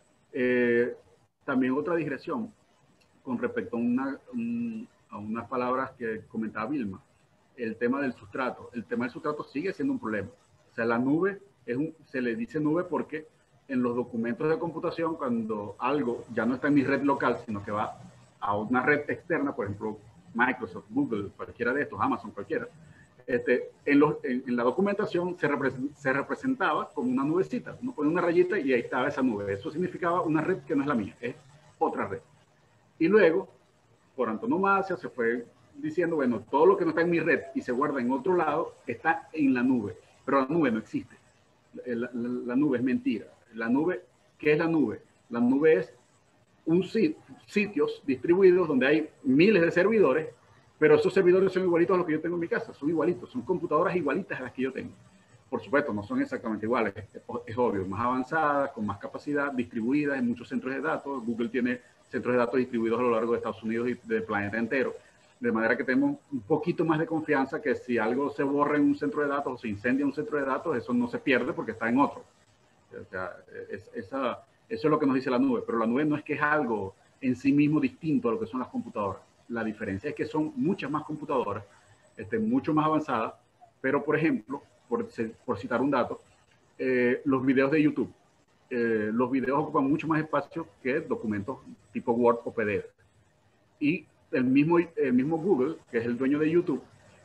Eh, también otra digresión con respecto a, una, un, a unas palabras que comentaba Vilma. El tema del sustrato. El tema del sustrato sigue siendo un problema. O sea, la nube, es un, se le dice nube porque en los documentos de computación, cuando algo ya no está en mi red local, sino que va a una red externa, por ejemplo, Microsoft, Google, cualquiera de estos, Amazon, cualquiera, este, en, los, en, en la documentación se, represent, se representaba como una nubecita. Uno pone una rayita y ahí estaba esa nube. Eso significaba una red que no es la mía, es otra red. Y luego, por antonomasia, se fue diciendo, bueno, todo lo que no está en mi red y se guarda en otro lado, está en la nube. Pero la nube no existe. La, la, la nube es mentira. La nube, ¿qué es la nube? La nube es un sit, sitios distribuidos donde hay miles de servidores, pero esos servidores son igualitos a los que yo tengo en mi casa, son igualitos, son computadoras igualitas a las que yo tengo. Por supuesto, no son exactamente iguales, es, es obvio, más avanzadas, con más capacidad, distribuidas en muchos centros de datos. Google tiene centros de datos distribuidos a lo largo de Estados Unidos y del planeta entero, de manera que tenemos un poquito más de confianza que si algo se borra en un centro de datos o se incendia en un centro de datos, eso no se pierde porque está en otro. O sea, es, esa, eso es lo que nos dice la nube, pero la nube no es que es algo en sí mismo distinto a lo que son las computadoras. La diferencia es que son muchas más computadoras, este, mucho más avanzadas, pero por ejemplo, por, por citar un dato, eh, los videos de YouTube, eh, los videos ocupan mucho más espacio que documentos tipo Word o P D F. Y el mismo, el mismo Google, que es el dueño de YouTube,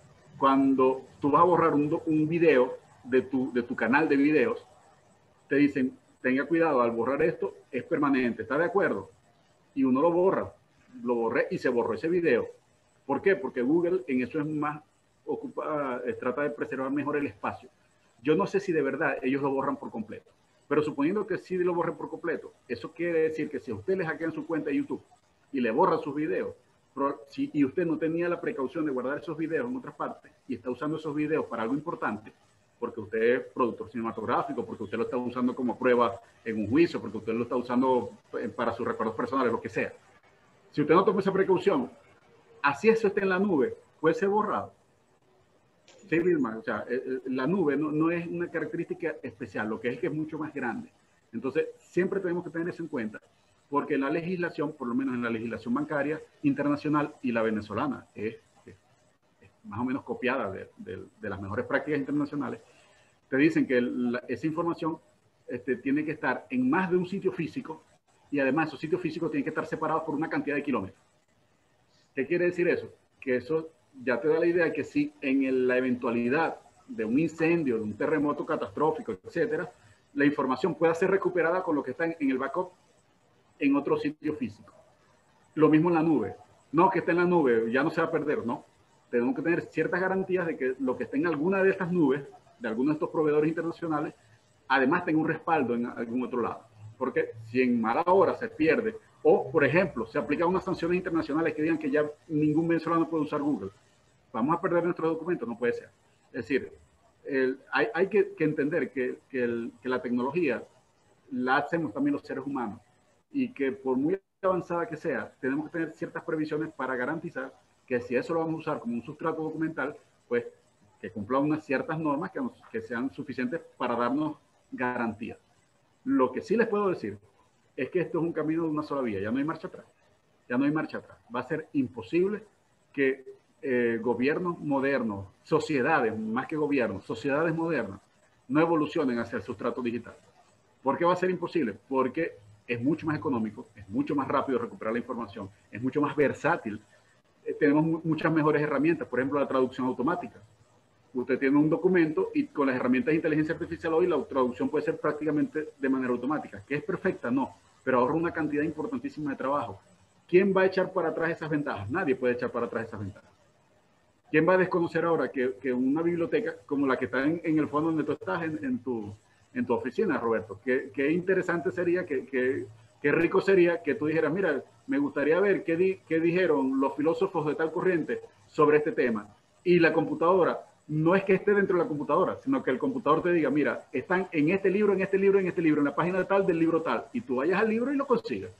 cuando tú vas a borrar un, un video de tu, de tu canal de videos, te dicen, tenga cuidado, al borrar esto es permanente, ¿está de acuerdo? Y uno lo borra, lo borré y se borró ese video. ¿Por qué? Porque Google en eso es más, ocupa, trata de preservar mejor el espacio. Yo no sé si de verdad ellos lo borran por completo, pero suponiendo que sí lo borren por completo, eso quiere decir que si a usted le hackean su cuenta de YouTube y le borra sus videos, pero si, y usted no tenía la precaución de guardar esos videos en otras partes y está usando esos videos para algo importante, porque usted es productor cinematográfico, porque usted lo está usando como prueba en un juicio, porque usted lo está usando para sus recuerdos personales, lo que sea. Si usted no toma esa precaución, así eso está en la nube, puede ser borrado. Sí, Vilma, o sea, la nube no, no es una característica especial, lo que es que es mucho más grande. Entonces, siempre tenemos que tener eso en cuenta, porque la legislación, por lo menos en la legislación bancaria internacional y la venezolana, es, es, es más o menos copiada de, de, de las mejores prácticas internacionales, te dicen que la, esa información este, tiene que estar en más de un sitio físico y además esos sitios físicos tienen que estar separados por una cantidad de kilómetros. ¿Qué quiere decir eso? Que eso ya te da la idea de que si en el, la eventualidad de un incendio, de un terremoto catastrófico, etcétera, la información pueda ser recuperada con lo que está en, en el backup en otro sitio físico. Lo mismo en la nube. No, que está en la nube, ya no se va a perder, no. Tenemos que tener ciertas garantías de que lo que está en alguna de estas nubes, de algunos de estos proveedores internacionales, además tenga un respaldo en algún otro lado. Porque si en mala hora se pierde, o, por ejemplo, se aplican unas sanciones internacionales que digan que ya ningún venezolano puede usar Google, vamos a perder nuestros documentos, no puede ser. Es decir, el, hay, hay que, que entender que, que, el, que la tecnología la hacemos también los seres humanos y que por muy avanzada que sea, tenemos que tener ciertas previsiones para garantizar que si eso lo vamos a usar como un sustrato documental, pues que cumpla unas ciertas normas que, nos, que sean suficientes para darnos garantías. Lo que sí les puedo decir es que esto es un camino de una sola vía, ya no hay marcha atrás, ya no hay marcha atrás. Va a ser imposible que eh, gobiernos modernos, sociedades, más que gobiernos, sociedades modernas, no evolucionen hacia el sustrato digital. ¿Por qué va a ser imposible? Porque es mucho más económico, es mucho más rápido recuperar la información, es mucho más versátil, eh, tenemos muchas mejores herramientas, por ejemplo, la traducción automática. Usted tiene un documento y con las herramientas de inteligencia artificial hoy la traducción puede ser prácticamente de manera automática. ¿Que es perfecta? No, pero ahorra una cantidad importantísima de trabajo. ¿Quién va a echar para atrás esas ventajas? Nadie puede echar para atrás esas ventajas. ¿Quién va a desconocer ahora que, que una biblioteca como la que está en, en el fondo donde tú estás, en, en, tu, en tu oficina, Roberto? Qué, qué interesante sería, qué, qué, qué rico sería que tú dijeras, mira, me gustaría ver qué, di, qué dijeron los filósofos de tal corriente sobre este tema. Y la computadora, no es que esté dentro de la computadora, sino que el computador te diga, mira, están en este libro, en este libro, en este libro, en la página tal del libro tal, y tú vayas al libro y lo consigas.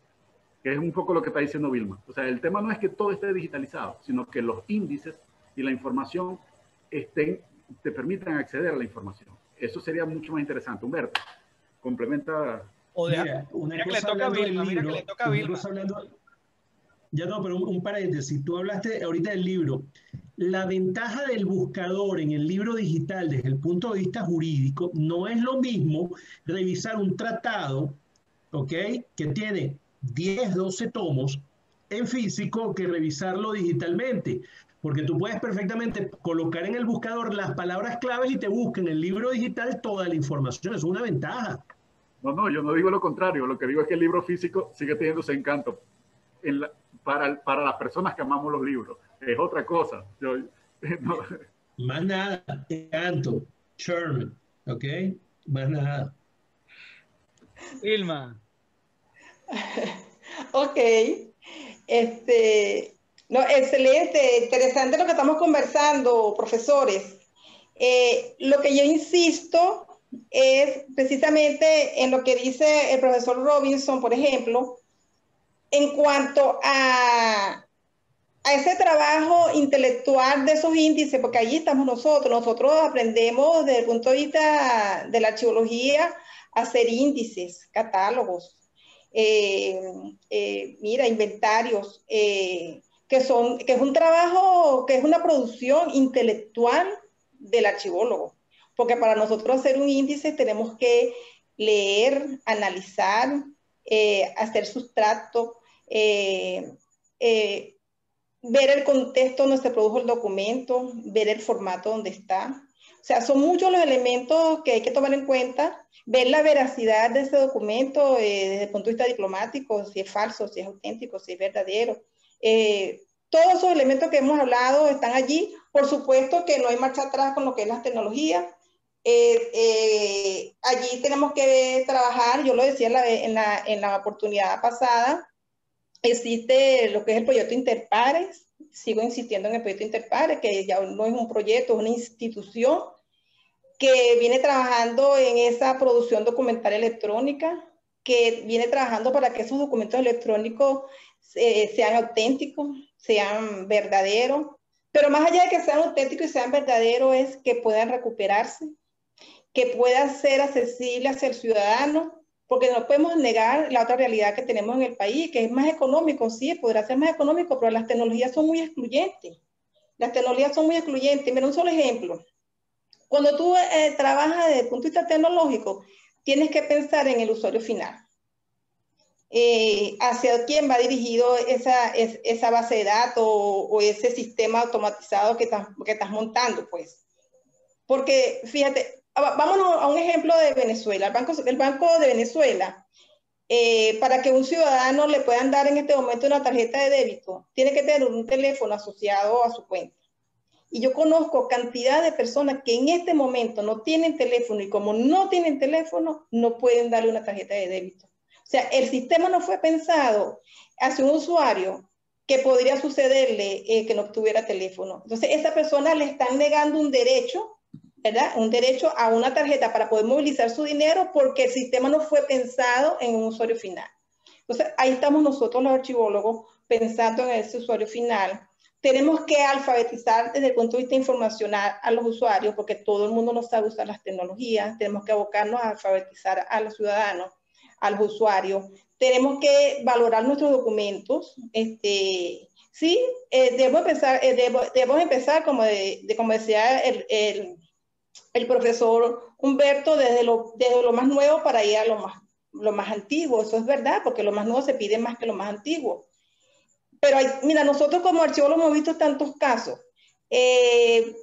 Que es un poco lo que está diciendo Vilma. O sea, el tema no es que todo esté digitalizado, sino que los índices y la información estén, te permitan acceder a la información. Eso sería mucho más interesante. Humberto, complementa. O deja, mira, una mira cosa que le toca a Vilma, mira que le toca a Vilma. Hablando, ya no, pero un, un paréntesis. Tú hablaste ahorita del libro. La ventaja del buscador en el libro digital desde el punto de vista jurídico no es lo mismo revisar un tratado, ¿ok?, que tiene diez, doce tomos en físico que revisarlo digitalmente. Porque tú puedes perfectamente colocar en el buscador las palabras claves y te busca en el libro digital toda la información. Es una ventaja. No, no, yo no digo lo contrario. Lo que digo es que el libro físico sigue teniendo ese encanto en la, para, para las personas que amamos los libros. Es otra cosa. Yo, no. Más nada, encanto, charm, ¿ok? Más nada. Vilma. Ok. Este, no, excelente, interesante lo que estamos conversando, profesores. Eh, lo que yo insisto es precisamente en lo que dice el profesor Robinson, por ejemplo, en cuanto a, a ese trabajo intelectual de esos índices, porque allí estamos nosotros, nosotros aprendemos desde el punto de vista de la archivología a hacer índices, catálogos, eh, eh, mira, inventarios, eh, que, son, que es un trabajo, que es una producción intelectual del archivólogo, porque para nosotros hacer un índice tenemos que leer, analizar, eh, hacer sustrato, eh, eh, ver el contexto donde se produjo el documento, ver el formato donde está. O sea, son muchos los elementos que hay que tomar en cuenta, ver la veracidad de ese documento eh, desde el punto de vista diplomático, si es falso, si es auténtico, si es verdadero. Eh, todos esos elementos que hemos hablado están allí. Por supuesto que no hay marcha atrás con lo que es las tecnologías. Eh, eh, allí tenemos que trabajar, yo lo decía en la, en la, en la oportunidad pasada, existe lo que es el proyecto Interpares, sigo insistiendo en el proyecto Interpares, que ya no es un proyecto, es una institución que viene trabajando en esa producción documental electrónica, que viene trabajando para que esos documentos electrónicos eh, sean auténticos, sean verdaderos, Pero más allá de que sean auténticos y sean verdaderos, es que puedan recuperarse, que pueda ser accesible hacia el ciudadano, porque no podemos negar la otra realidad que tenemos en el país, que es más económico, sí, podrá ser más económico, pero las tecnologías son muy excluyentes. Las tecnologías son muy excluyentes. Mira, un solo ejemplo. Cuando tú eh, trabajas desde el punto de vista tecnológico, tienes que pensar en el usuario final. Eh, hacia quién va dirigido esa, es, esa base de datos o, o ese sistema automatizado que estás, que estás montando, pues. Porque, fíjate, vámonos a un ejemplo de Venezuela. El Banco, el Banco de Venezuela, eh, para que un ciudadano le puedan dar en este momento una tarjeta de débito, tiene que tener un teléfono asociado a su cuenta. Y yo conozco cantidad de personas que en este momento no tienen teléfono y como no tienen teléfono, no pueden darle una tarjeta de débito. O sea, el sistema no fue pensado hacia un usuario que podría sucederle eh, que no tuviera teléfono. Entonces, esa persona le están negando un derecho, ¿verdad? Un derecho a una tarjeta para poder movilizar su dinero porque el sistema no fue pensado en un usuario final. Entonces, ahí estamos nosotros los archivólogos pensando en ese usuario final. Tenemos que alfabetizar desde el punto de vista informacional a los usuarios porque todo el mundo no sabe usar las tecnologías. Tenemos que abocarnos a alfabetizar a los ciudadanos, a los usuarios. Tenemos que valorar nuestros documentos. Este, sí, eh, debemos, empezar, eh, debemos, debemos empezar, como, de, de, como decía el, el, el profesor Humberto, desde lo, desde lo más nuevo para ir a lo más, lo más antiguo. Eso es verdad, porque lo más nuevo se pide más que lo más antiguo. Pero hay, mira, nosotros como archivólogos hemos visto tantos casos. Eh,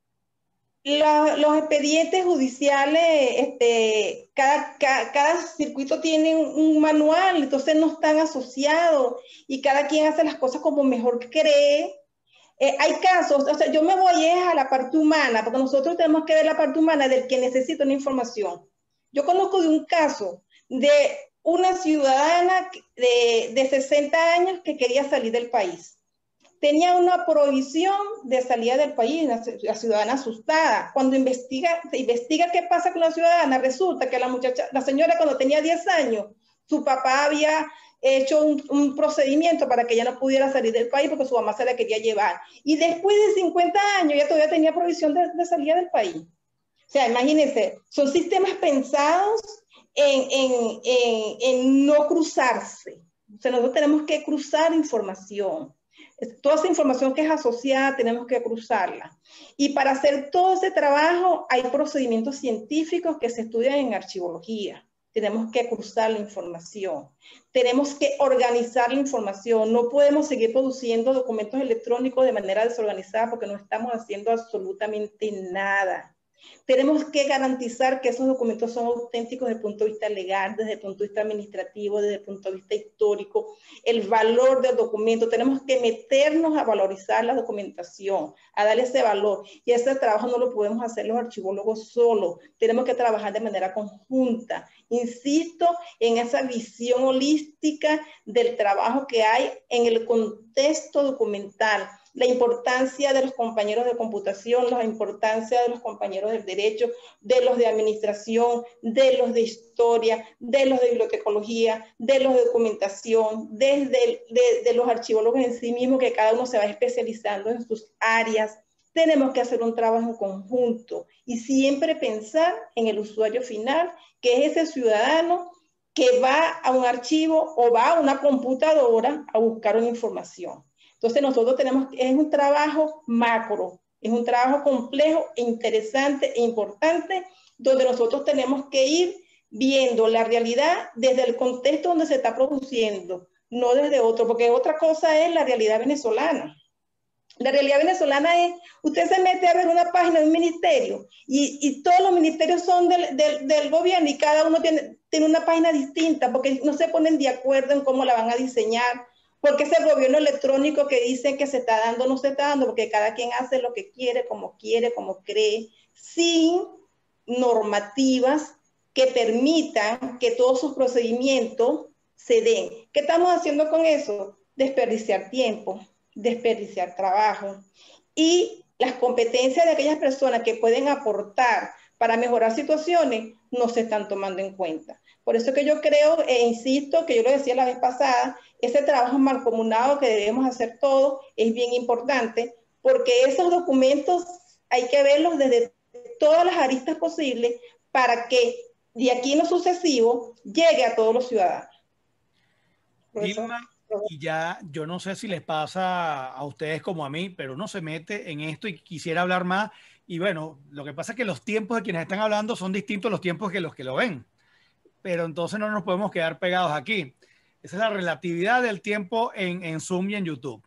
la, los expedientes judiciales, este, cada, cada, cada circuito tiene un, un manual, entonces no están asociados y cada quien hace las cosas como mejor cree. Eh, hay casos, o sea, yo me voy a la parte humana, porque nosotros tenemos que ver la parte humana del que necesita una información. Yo conozco de un caso de una ciudadana de, de sesenta años que quería salir del país. Tenía una prohibición de salida del país, la ciudadana asustada. Cuando investiga, se investiga qué pasa con la ciudadana, resulta que la muchacha, la señora cuando tenía diez años, su papá había hecho un, un procedimiento para que ella no pudiera salir del país porque su mamá se la quería llevar. Y después de cincuenta años, ella todavía tenía prohibición de, de salida del país. O sea, imagínense, son sistemas pensados En, en, en, en no cruzarse. O sea, nosotros tenemos que cruzar información. Toda esa información que es asociada tenemos que cruzarla. Y para hacer todo ese trabajo hay procedimientos científicos que se estudian en archivología. Tenemos que cruzar la información. Tenemos que organizar la información. No podemos seguir produciendo documentos electrónicos de manera desorganizada porque no estamos haciendo absolutamente nada. Tenemos que garantizar que esos documentos son auténticos desde el punto de vista legal, desde el punto de vista administrativo, desde el punto de vista histórico, el valor del documento. Tenemos que meternos a valorizar la documentación, a darle ese valor. Y ese trabajo no lo podemos hacer los archivólogos solos. Tenemos que trabajar de manera conjunta. Insisto en esa visión holística del trabajo que hay en el contexto documental. La importancia de los compañeros de computación, la importancia de los compañeros del derecho, de los de administración, de los de historia, de los de bibliotecología, de los de documentación, desde el, de, de los archivólogos en sí mismos, que cada uno se va especializando en sus áreas. Tenemos que hacer un trabajo en conjunto y siempre pensar en el usuario final, que es ese ciudadano que va a un archivo o va a una computadora a buscar una información. Entonces nosotros tenemos, es un trabajo macro, es un trabajo complejo, interesante e importante, donde nosotros tenemos que ir viendo la realidad desde el contexto donde se está produciendo, no desde otro, porque otra cosa es la realidad venezolana. La realidad venezolana es, usted se mete a ver una página de un ministerio y, y todos los ministerios son del, del, del gobierno y cada uno tiene, tiene una página distinta porque no se ponen de acuerdo en cómo la van a diseñar. Porque ese gobierno electrónico que dicen que se está dando, no se está dando, porque cada quien hace lo que quiere, como quiere, como cree, sin normativas que permitan que todos sus procedimientos se den. ¿Qué estamos haciendo con eso? Desperdiciar tiempo, desperdiciar trabajo. Y las competencias de aquellas personas que pueden aportar para mejorar situaciones no se están tomando en cuenta. Por eso que yo creo e insisto, que yo lo decía la vez pasada, ese trabajo mancomunado que debemos hacer todos es bien importante, porque esos documentos hay que verlos desde todas las aristas posibles para que de aquí en lo sucesivo llegue a todos los ciudadanos. Vilma, y ya yo no sé si les pasa a ustedes como a mí, pero uno se mete en esto y quisiera hablar más. Y bueno, lo que pasa es que los tiempos de quienes están hablando son distintos a los tiempos que los que lo ven. Pero entonces no nos podemos quedar pegados aquí. Esa es la relatividad del tiempo en, en Zoom y en YouTube.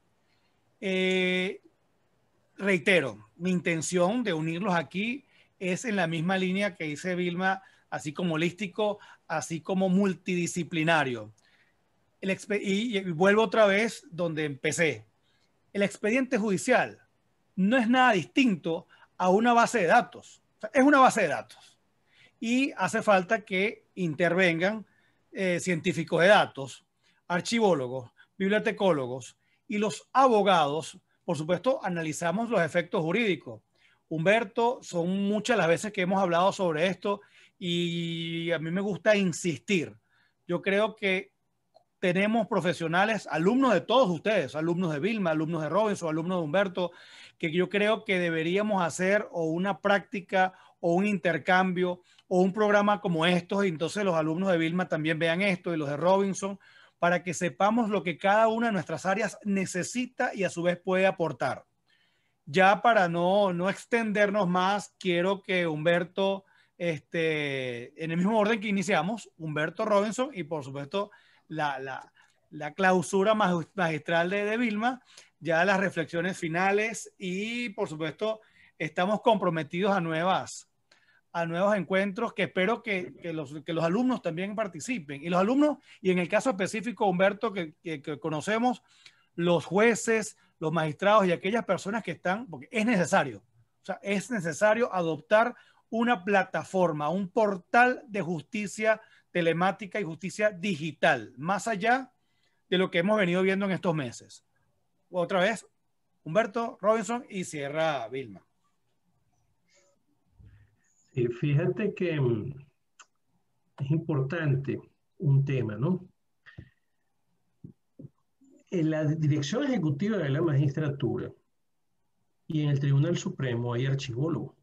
Eh, reitero, mi intención de unirlos aquí es en la misma línea que dice Vilma, así como holístico, así como multidisciplinario. El y, y vuelvo otra vez donde empecé. El expediente judicial no es nada distinto a una base de datos. O sea, es una base de datos. Y hace falta que intervengan eh, científicos de datos, archivólogos, bibliotecólogos y los abogados. Por supuesto, analizamos los efectos jurídicos. Humberto, son muchas las veces que hemos hablado sobre esto y a mí me gusta insistir. Yo creo que tenemos profesionales, alumnos de todos ustedes, alumnos de Vilma, alumnos de Robinson, alumnos de Humberto, que yo creo que deberíamos hacer o una práctica o un intercambio o un programa como estos, y entonces los alumnos de Vilma también vean esto y los de Robinson, para que sepamos lo que cada una de nuestras áreas necesita y a su vez puede aportar. Ya para no, no extendernos más, quiero que Humberto, este, en el mismo orden que iniciamos, Humberto, Robinson y por supuesto la, la, la clausura magistral de, de Vilma, ya las reflexiones finales y por supuesto estamos comprometidos a nuevas a nuevos encuentros que espero que, que, los, que los alumnos también participen. Y los alumnos, y en el caso específico, Humberto, que, que, que conocemos, los jueces, los magistrados y aquellas personas que están, porque es necesario, o sea, es necesario adoptar una plataforma, un portal de justicia telemática y justicia digital, más allá de lo que hemos venido viendo en estos meses. Otra vez, Humberto, Robinson y cierra Vilma. Sí, fíjate que es importante un tema, ¿no? En la Dirección Ejecutiva de la Magistratura y en el Tribunal Supremo hay archivólogos.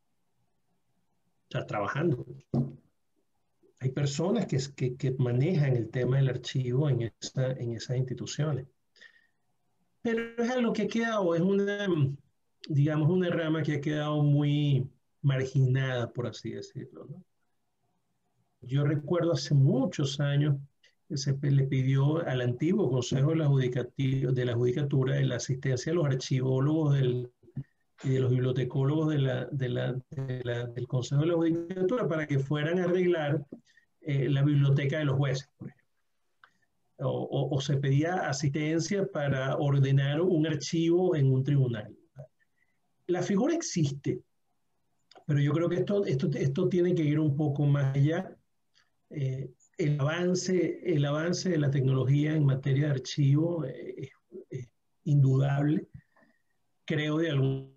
O sea, trabajando. Hay personas que, que, que manejan el tema del archivo en, esa, en esas instituciones. Pero es algo que ha quedado, es una, digamos, una rama que ha quedado muy marginada, por así decirlo, ¿no? Yo recuerdo hace muchos años que se le pidió al antiguo Consejo de la, de la Judicatura la asistencia de los archivólogos del, y de los bibliotecólogos de la, de la, de la, del Consejo de la Judicatura para que fueran a arreglar eh, la biblioteca de los jueces, por ejemplo. O, o, o se pedía asistencia para ordenar un archivo en un tribunal. La figura existe, pero yo creo que esto, esto, esto tiene que ir un poco más allá. Eh, el, avance, el avance de la tecnología en materia de archivo eh, es, es indudable. Creo de algún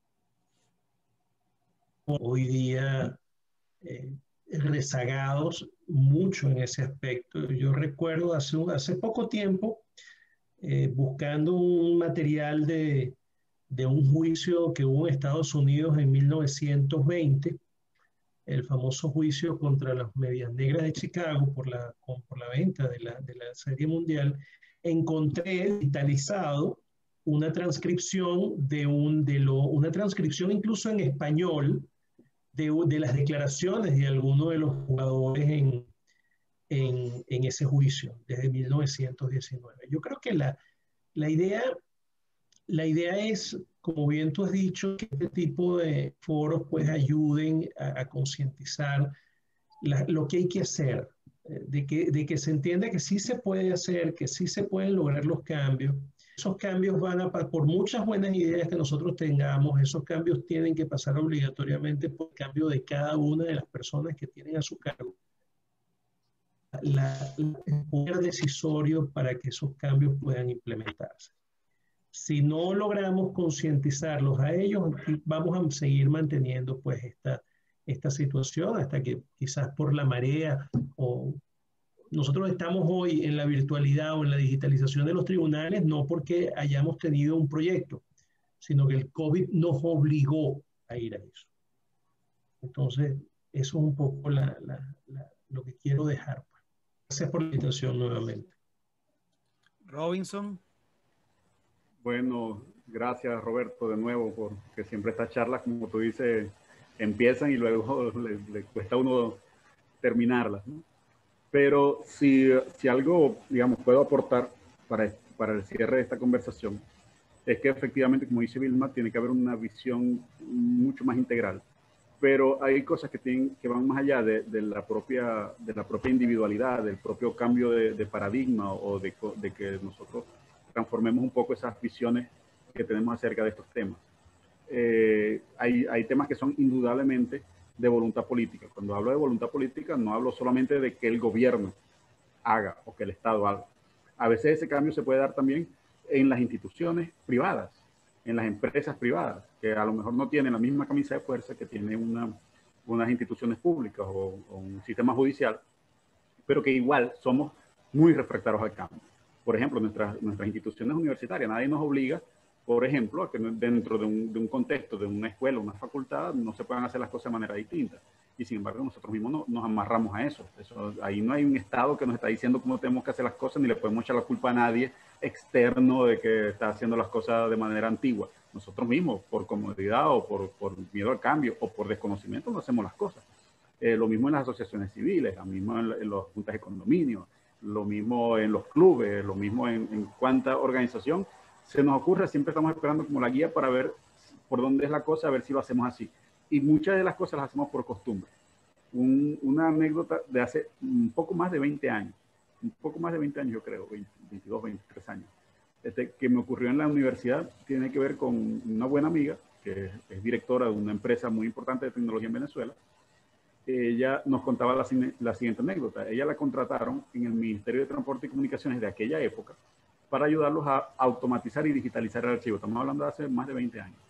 hoy día eh, rezagados mucho en ese aspecto. Yo recuerdo hace, hace poco tiempo eh, buscando un material de, de un juicio que hubo en Estados Unidos en mil novecientos veinte, el famoso juicio contra las Medias Negras de Chicago por la, por la venta de la, de la Serie Mundial. Encontré digitalizado una transcripción de un, de lo, una transcripción incluso en español de, de las declaraciones de algunos de los jugadores en, en, en ese juicio desde mil novecientos diecinueve. Yo creo que la, la idea, la idea es, como bien tú has dicho, que este tipo de foros pues ayuden a, a concientizar la, lo que hay que hacer, de que, de que se entienda que sí se puede hacer, que sí se pueden lograr los cambios. Esos cambios van a, por muchas buenas ideas que nosotros tengamos, esos cambios tienen que pasar obligatoriamente por el cambio de cada una de las personas que tienen a su cargo la, el poder decisorio para que esos cambios puedan implementarse. Si no logramos concientizarlos a ellos, vamos a seguir manteniendo pues esta, esta situación hasta que quizás por la marea o nosotros estamos hoy en la virtualidad o en la digitalización de los tribunales no porque hayamos tenido un proyecto, sino que el COVID nos obligó a ir a eso. Entonces, eso es un poco la, la, la, lo que quiero dejar. Gracias por la invitación nuevamente. Robinson. Bueno, gracias Roberto de nuevo, porque siempre estas charlas, como tú dices, empiezan y luego le, le cuesta a uno terminarlas, ¿no? Pero si, si algo, digamos, puedo aportar para, para el cierre de esta conversación, es que efectivamente, como dice Vilma, tiene que haber una visión mucho más integral. Pero hay cosas que, tienen, que van más allá de, de, la propia, de la propia individualidad, del propio cambio de, de paradigma o de, de que nosotros transformemos un poco esas visiones que tenemos acerca de estos temas. Eh, hay, hay temas que son indudablemente de voluntad política. Cuando hablo de voluntad política, no hablo solamente de que el gobierno haga o que el Estado haga. A veces ese cambio se puede dar también en las instituciones privadas, en las empresas privadas, que a lo mejor no tienen la misma camisa de fuerza que tienen una, unas instituciones públicas o, o un sistema judicial, pero que igual somos muy refractarios al cambio. Por ejemplo, nuestras, nuestras instituciones universitarias, nadie nos obliga, por ejemplo, a que dentro de un, de un contexto, de una escuela, una facultad, no se puedan hacer las cosas de manera distinta. Y sin embargo, nosotros mismos no, nos amarramos a eso. eso. Ahí no hay un Estado que nos está diciendo cómo tenemos que hacer las cosas, ni le podemos echar la culpa a nadie externo de que está haciendo las cosas de manera antigua. Nosotros mismos, por comodidad o por, por miedo al cambio o por desconocimiento, no hacemos las cosas. Eh, lo mismo en las asociaciones civiles, lo mismo en, en las juntas de condominio, lo mismo en los clubes, lo mismo en, en cuánta organización se nos ocurre. Siempre estamos esperando como la guía para ver por dónde es la cosa, a ver si lo hacemos así. Y muchas de las cosas las hacemos por costumbre. Un, una anécdota de hace un poco más de veinte años, un poco más de veinte años yo creo, veinte, veintidós, veintitrés años, este, que me ocurrió en la universidad, tiene que ver con una buena amiga, que es, es directora de una empresa muy importante de tecnología en Venezuela. Ella nos contaba la, la siguiente anécdota. Ella la contrataron en el Ministerio de Transporte y Comunicaciones de aquella época para ayudarlos a automatizar y digitalizar el archivo. Estamos hablando de hace más de veinte años.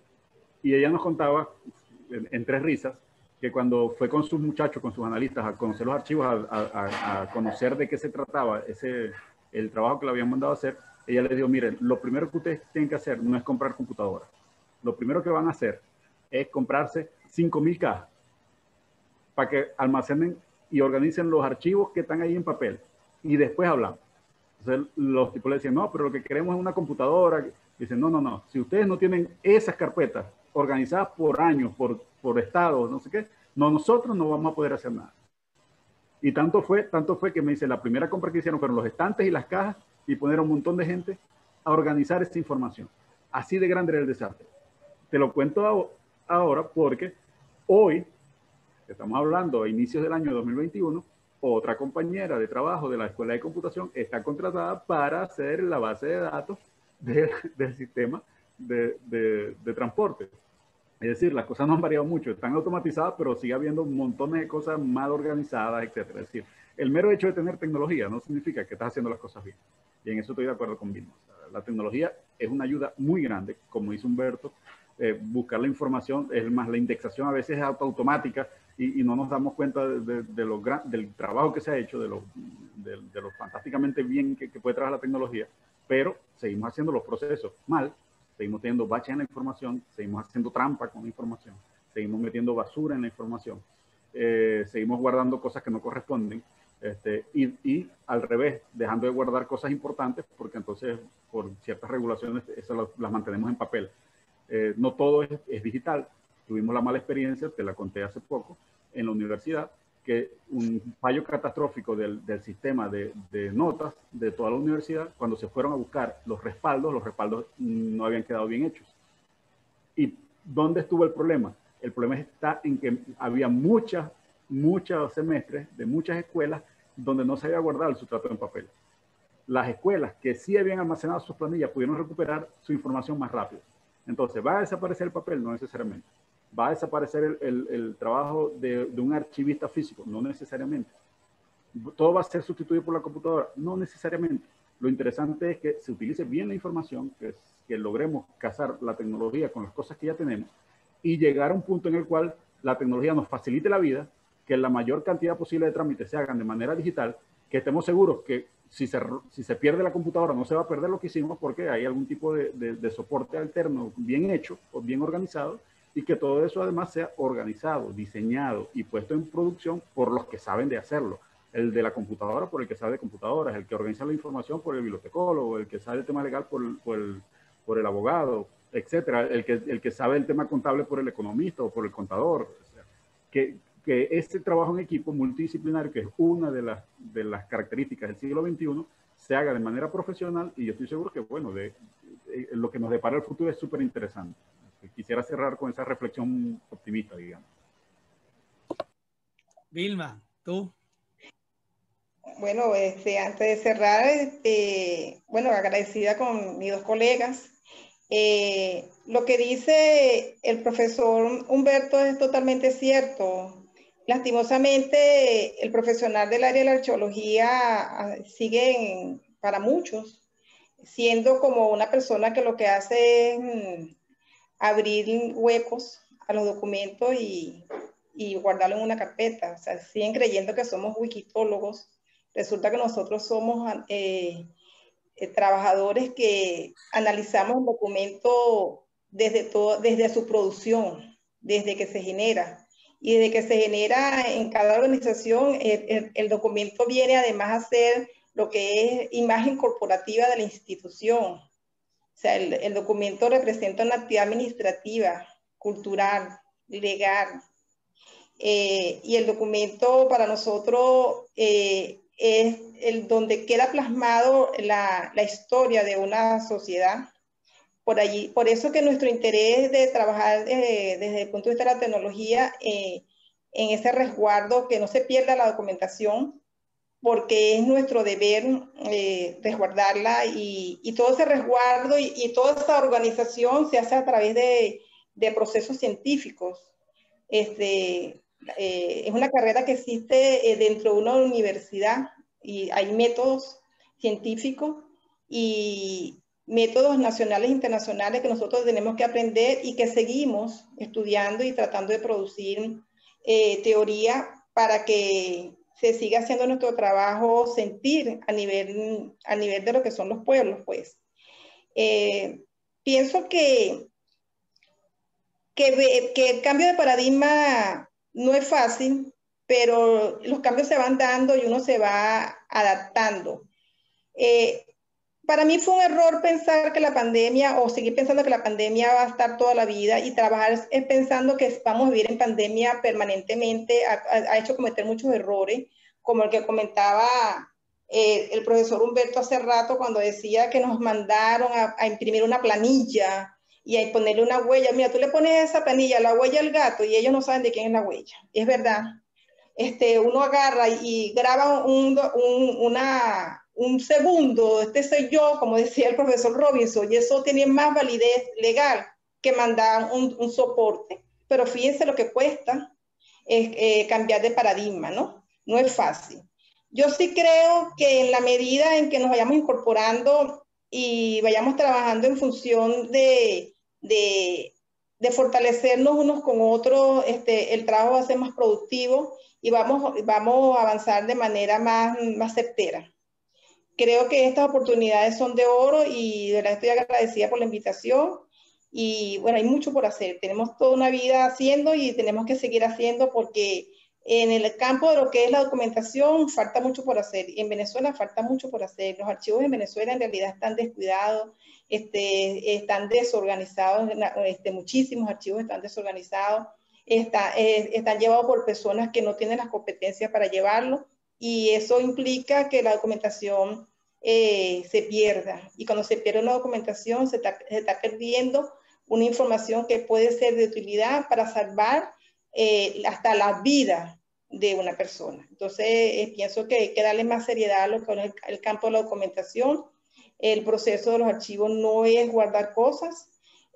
Y ella nos contaba, en, en tres risas, que cuando fue con sus muchachos, con sus analistas, a conocer los archivos, a, a, a conocer de qué se trataba ese, el trabajo que le habían mandado a hacer, ella les dijo, miren, lo primero que ustedes tienen que hacer no es comprar computadoras. Lo primero que van a hacer es comprarse cinco mil cajas para que almacenen y organicen los archivos que están ahí en papel. Y después hablamos. Entonces los tipos le decían, no, pero lo que queremos es una computadora. Dicen, no, no, no. Si ustedes no tienen esas carpetas organizadas por años, por, por estados, no sé qué, no, nosotros no vamos a poder hacer nada. Y tanto fue, tanto fue que me dice, la primera compra que hicieron fueron los estantes y las cajas y poner a un montón de gente a organizar esta información. Así de grande era el desastre. Te lo cuento ahora porque hoy, estamos hablando a inicios del año dos mil veintiuno, otra compañera de trabajo de la Escuela de Computación está contratada para hacer la base de datos de, del sistema de, de, de transporte. Es decir, las cosas no han variado mucho, están automatizadas, pero sigue habiendo un montón de cosas mal organizadas, etcétera. Es decir, el mero hecho de tener tecnología no significa que estás haciendo las cosas bien. Y en eso estoy de acuerdo con Vilma. La tecnología es una ayuda muy grande, como dice Humberto. Eh, buscar la información, es más, la indexación a veces es automática y, y no nos damos cuenta de, de, de lo gran, del trabajo que se ha hecho, de lo, de, de lo fantásticamente bien que, que puede trabajar la tecnología, pero seguimos haciendo los procesos mal, seguimos teniendo baches en la información, seguimos haciendo trampa con la información, seguimos metiendo basura en la información, eh, seguimos guardando cosas que no corresponden, este, y, y al revés, dejando de guardar cosas importantes porque entonces por ciertas regulaciones eso lo, las mantenemos en papel. Eh, no todo es, es digital. Tuvimos la mala experiencia, te la conté hace poco, en la universidad, que un fallo catastrófico del, del sistema de, de notas de toda la universidad, cuando se fueron a buscar los respaldos, los respaldos no habían quedado bien hechos. ¿Y dónde estuvo el problema? El problema está en que había muchas, muchos semestres de muchas escuelas donde no se había guardado el sustrato en papel. Las escuelas que sí habían almacenado sus planillas pudieron recuperar su información más rápido. Entonces, ¿va a desaparecer el papel? No necesariamente. ¿Va a desaparecer el, el, el trabajo de, de un archivista físico? No necesariamente. ¿Todo va a ser sustituido por la computadora? No necesariamente. Lo interesante es que se utilice bien la información, que, que logremos casar la tecnología con las cosas que ya tenemos y llegar a un punto en el cual la tecnología nos facilite la vida, que la mayor cantidad posible de trámites se hagan de manera digital que estemos seguros que si se, si se pierde la computadora no se va a perder lo que hicimos porque hay algún tipo de, de, de soporte alterno bien hecho o bien organizado, y que todo eso además sea organizado, diseñado y puesto en producción por los que saben de hacerlo. El de la computadora por el que sabe de computadoras, el que organiza la información por el bibliotecólogo, el que sabe el tema legal por el, por el, por el abogado, etcétera, el que, el que sabe el tema contable por el economista o por el contador. O sea, que, que este trabajo en equipo multidisciplinario, que es una de las, de las características del siglo veintiuno, se haga de manera profesional, y yo estoy seguro que, bueno, de, de, de lo que nos depara el futuro es súper interesante. Quisiera cerrar con esa reflexión optimista, digamos. Vilma, ¿tú? Bueno, este, antes de cerrar, este, bueno, agradecida con mis dos colegas. Eh, lo que dice el profesor Humberto es totalmente cierto. Lastimosamente, el profesional del área de la arqueología sigue en, para muchos siendo como una persona que lo que hace es mm, abrir huecos a los documentos y, y guardarlo en una carpeta. O sea, siguen creyendo que somos wikitólogos. Resulta que nosotros somos eh, eh, trabajadores que analizamos el documento desde, todo, desde su producción, desde que se genera. Y desde que se genera en cada organización, el, el, el documento viene además a ser lo que es imagen corporativa de la institución. O sea, el, el documento representa una actividad administrativa, cultural, legal. Eh, y el documento para nosotros eh, es el donde queda plasmado la, la historia de una sociedad. Por, allí, por eso que nuestro interés de trabajar eh, desde el punto de vista de la tecnología eh, en ese resguardo, que no se pierda la documentación, porque es nuestro deber eh, resguardarla y, y todo ese resguardo y, y toda esa organización se hace a través de, de procesos científicos. Este, eh, es una carrera que existe eh, dentro de una universidad y hay métodos científicos y métodos nacionales e internacionales que nosotros tenemos que aprender y que seguimos estudiando y tratando de producir eh, teoría para que se siga haciendo nuestro trabajo sentir a nivel, a nivel de lo que son los pueblos, pues. Eh, pienso que, que, que el cambio de paradigma no es fácil, pero los cambios se van dando y uno se va adaptando. Eh, para mí fue un error pensar que la pandemia, o seguir pensando que la pandemia va a estar toda la vida y trabajar pensando que vamos a vivir en pandemia permanentemente, ha, ha hecho cometer muchos errores, como el que comentaba eh, el profesor Humberto hace rato cuando decía que nos mandaron a, a imprimir una planilla y a ponerle una huella. Mira, tú le pones esa planilla, la huella al gato, y ellos no saben de quién es la huella. Es verdad. Este, uno agarra y graba un, un, una, un segundo, este soy yo, como decía el profesor Robinson, y eso tiene más validez legal que mandar un, un soporte. Pero fíjense lo que cuesta eh, eh, cambiar de paradigma, ¿no? No es fácil. Yo sí creo que en la medida en que nos vayamos incorporando y vayamos trabajando en función de, de, de fortalecernos unos con otros, este, el trabajo va a ser más productivo y vamos, vamos a avanzar de manera más, más certera. Creo que estas oportunidades son de oro y de verdad estoy agradecida por la invitación. Y bueno, hay mucho por hacer. Tenemos toda una vida haciendo y tenemos que seguir haciendo porque en el campo de lo que es la documentación falta mucho por hacer. En Venezuela falta mucho por hacer. Los archivos en Venezuela en realidad están descuidados, este, están desorganizados, este, muchísimos archivos están desorganizados. Está, eh, están llevados por personas que no tienen las competencias para llevarlo y eso implica que la documentación eh, se pierda y cuando se pierde una documentación se está, se está perdiendo una información que puede ser de utilidad para salvar eh, hasta la vida de una persona. Entonces eh, pienso que hay que darle más seriedad a lo que es el, el campo de la documentación. El proceso de los archivos no es guardar cosas.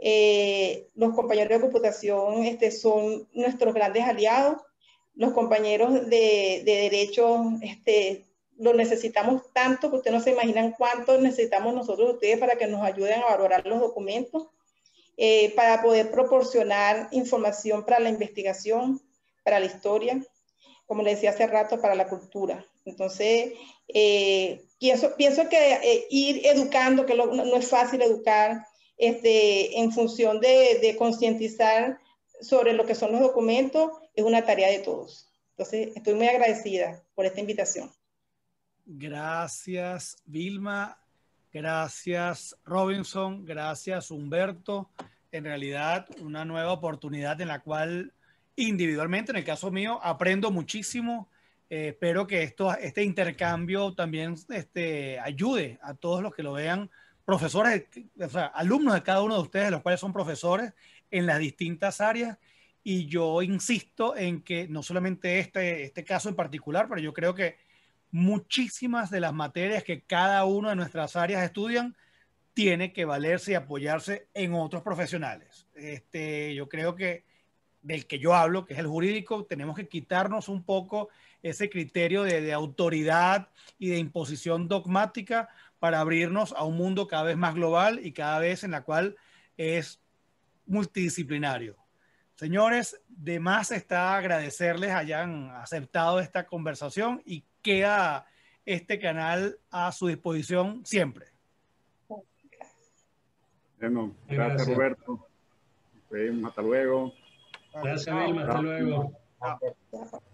Eh, los compañeros de computación este, son nuestros grandes aliados. Los compañeros de, de derecho este, los necesitamos tanto que ustedes no se imaginan cuánto necesitamos nosotros ustedes para que nos ayuden a valorar los documentos, eh, para poder proporcionar información para la investigación, para la historia, como les decía hace rato, para la cultura. Entonces, eh, pienso, pienso que eh, ir educando, que lo, no, no es fácil educar, este, en función de, de concientizar sobre lo que son los documentos, es una tarea de todos. Entonces, estoy muy agradecida por esta invitación. Gracias, Vilma. Gracias, Robinson. Gracias, Humberto. En realidad, una nueva oportunidad en la cual individualmente, en el caso mío, aprendo muchísimo. Eh, espero que esto, este intercambio también este, ayude a todos los que lo vean, profesores, o sea, alumnos de cada uno de ustedes, los cuales son profesores en las distintas áreas. Y yo insisto en que no solamente este, este caso en particular, pero yo creo que muchísimas de las materias que cada una de nuestras áreas estudian tiene que valerse y apoyarse en otros profesionales. Este, yo creo que del que yo hablo, que es el jurídico, tenemos que quitarnos un poco ese criterio de, de autoridad y de imposición dogmática para abrirnos a un mundo cada vez más global y cada vez en la cual es multidisciplinario. Señores, de más está agradecerles hayan aceptado esta conversación y queda este canal a su disposición siempre. Bueno, gracias, gracias. Roberto. Hasta luego. Gracias, Vilma. Hasta luego. Chao.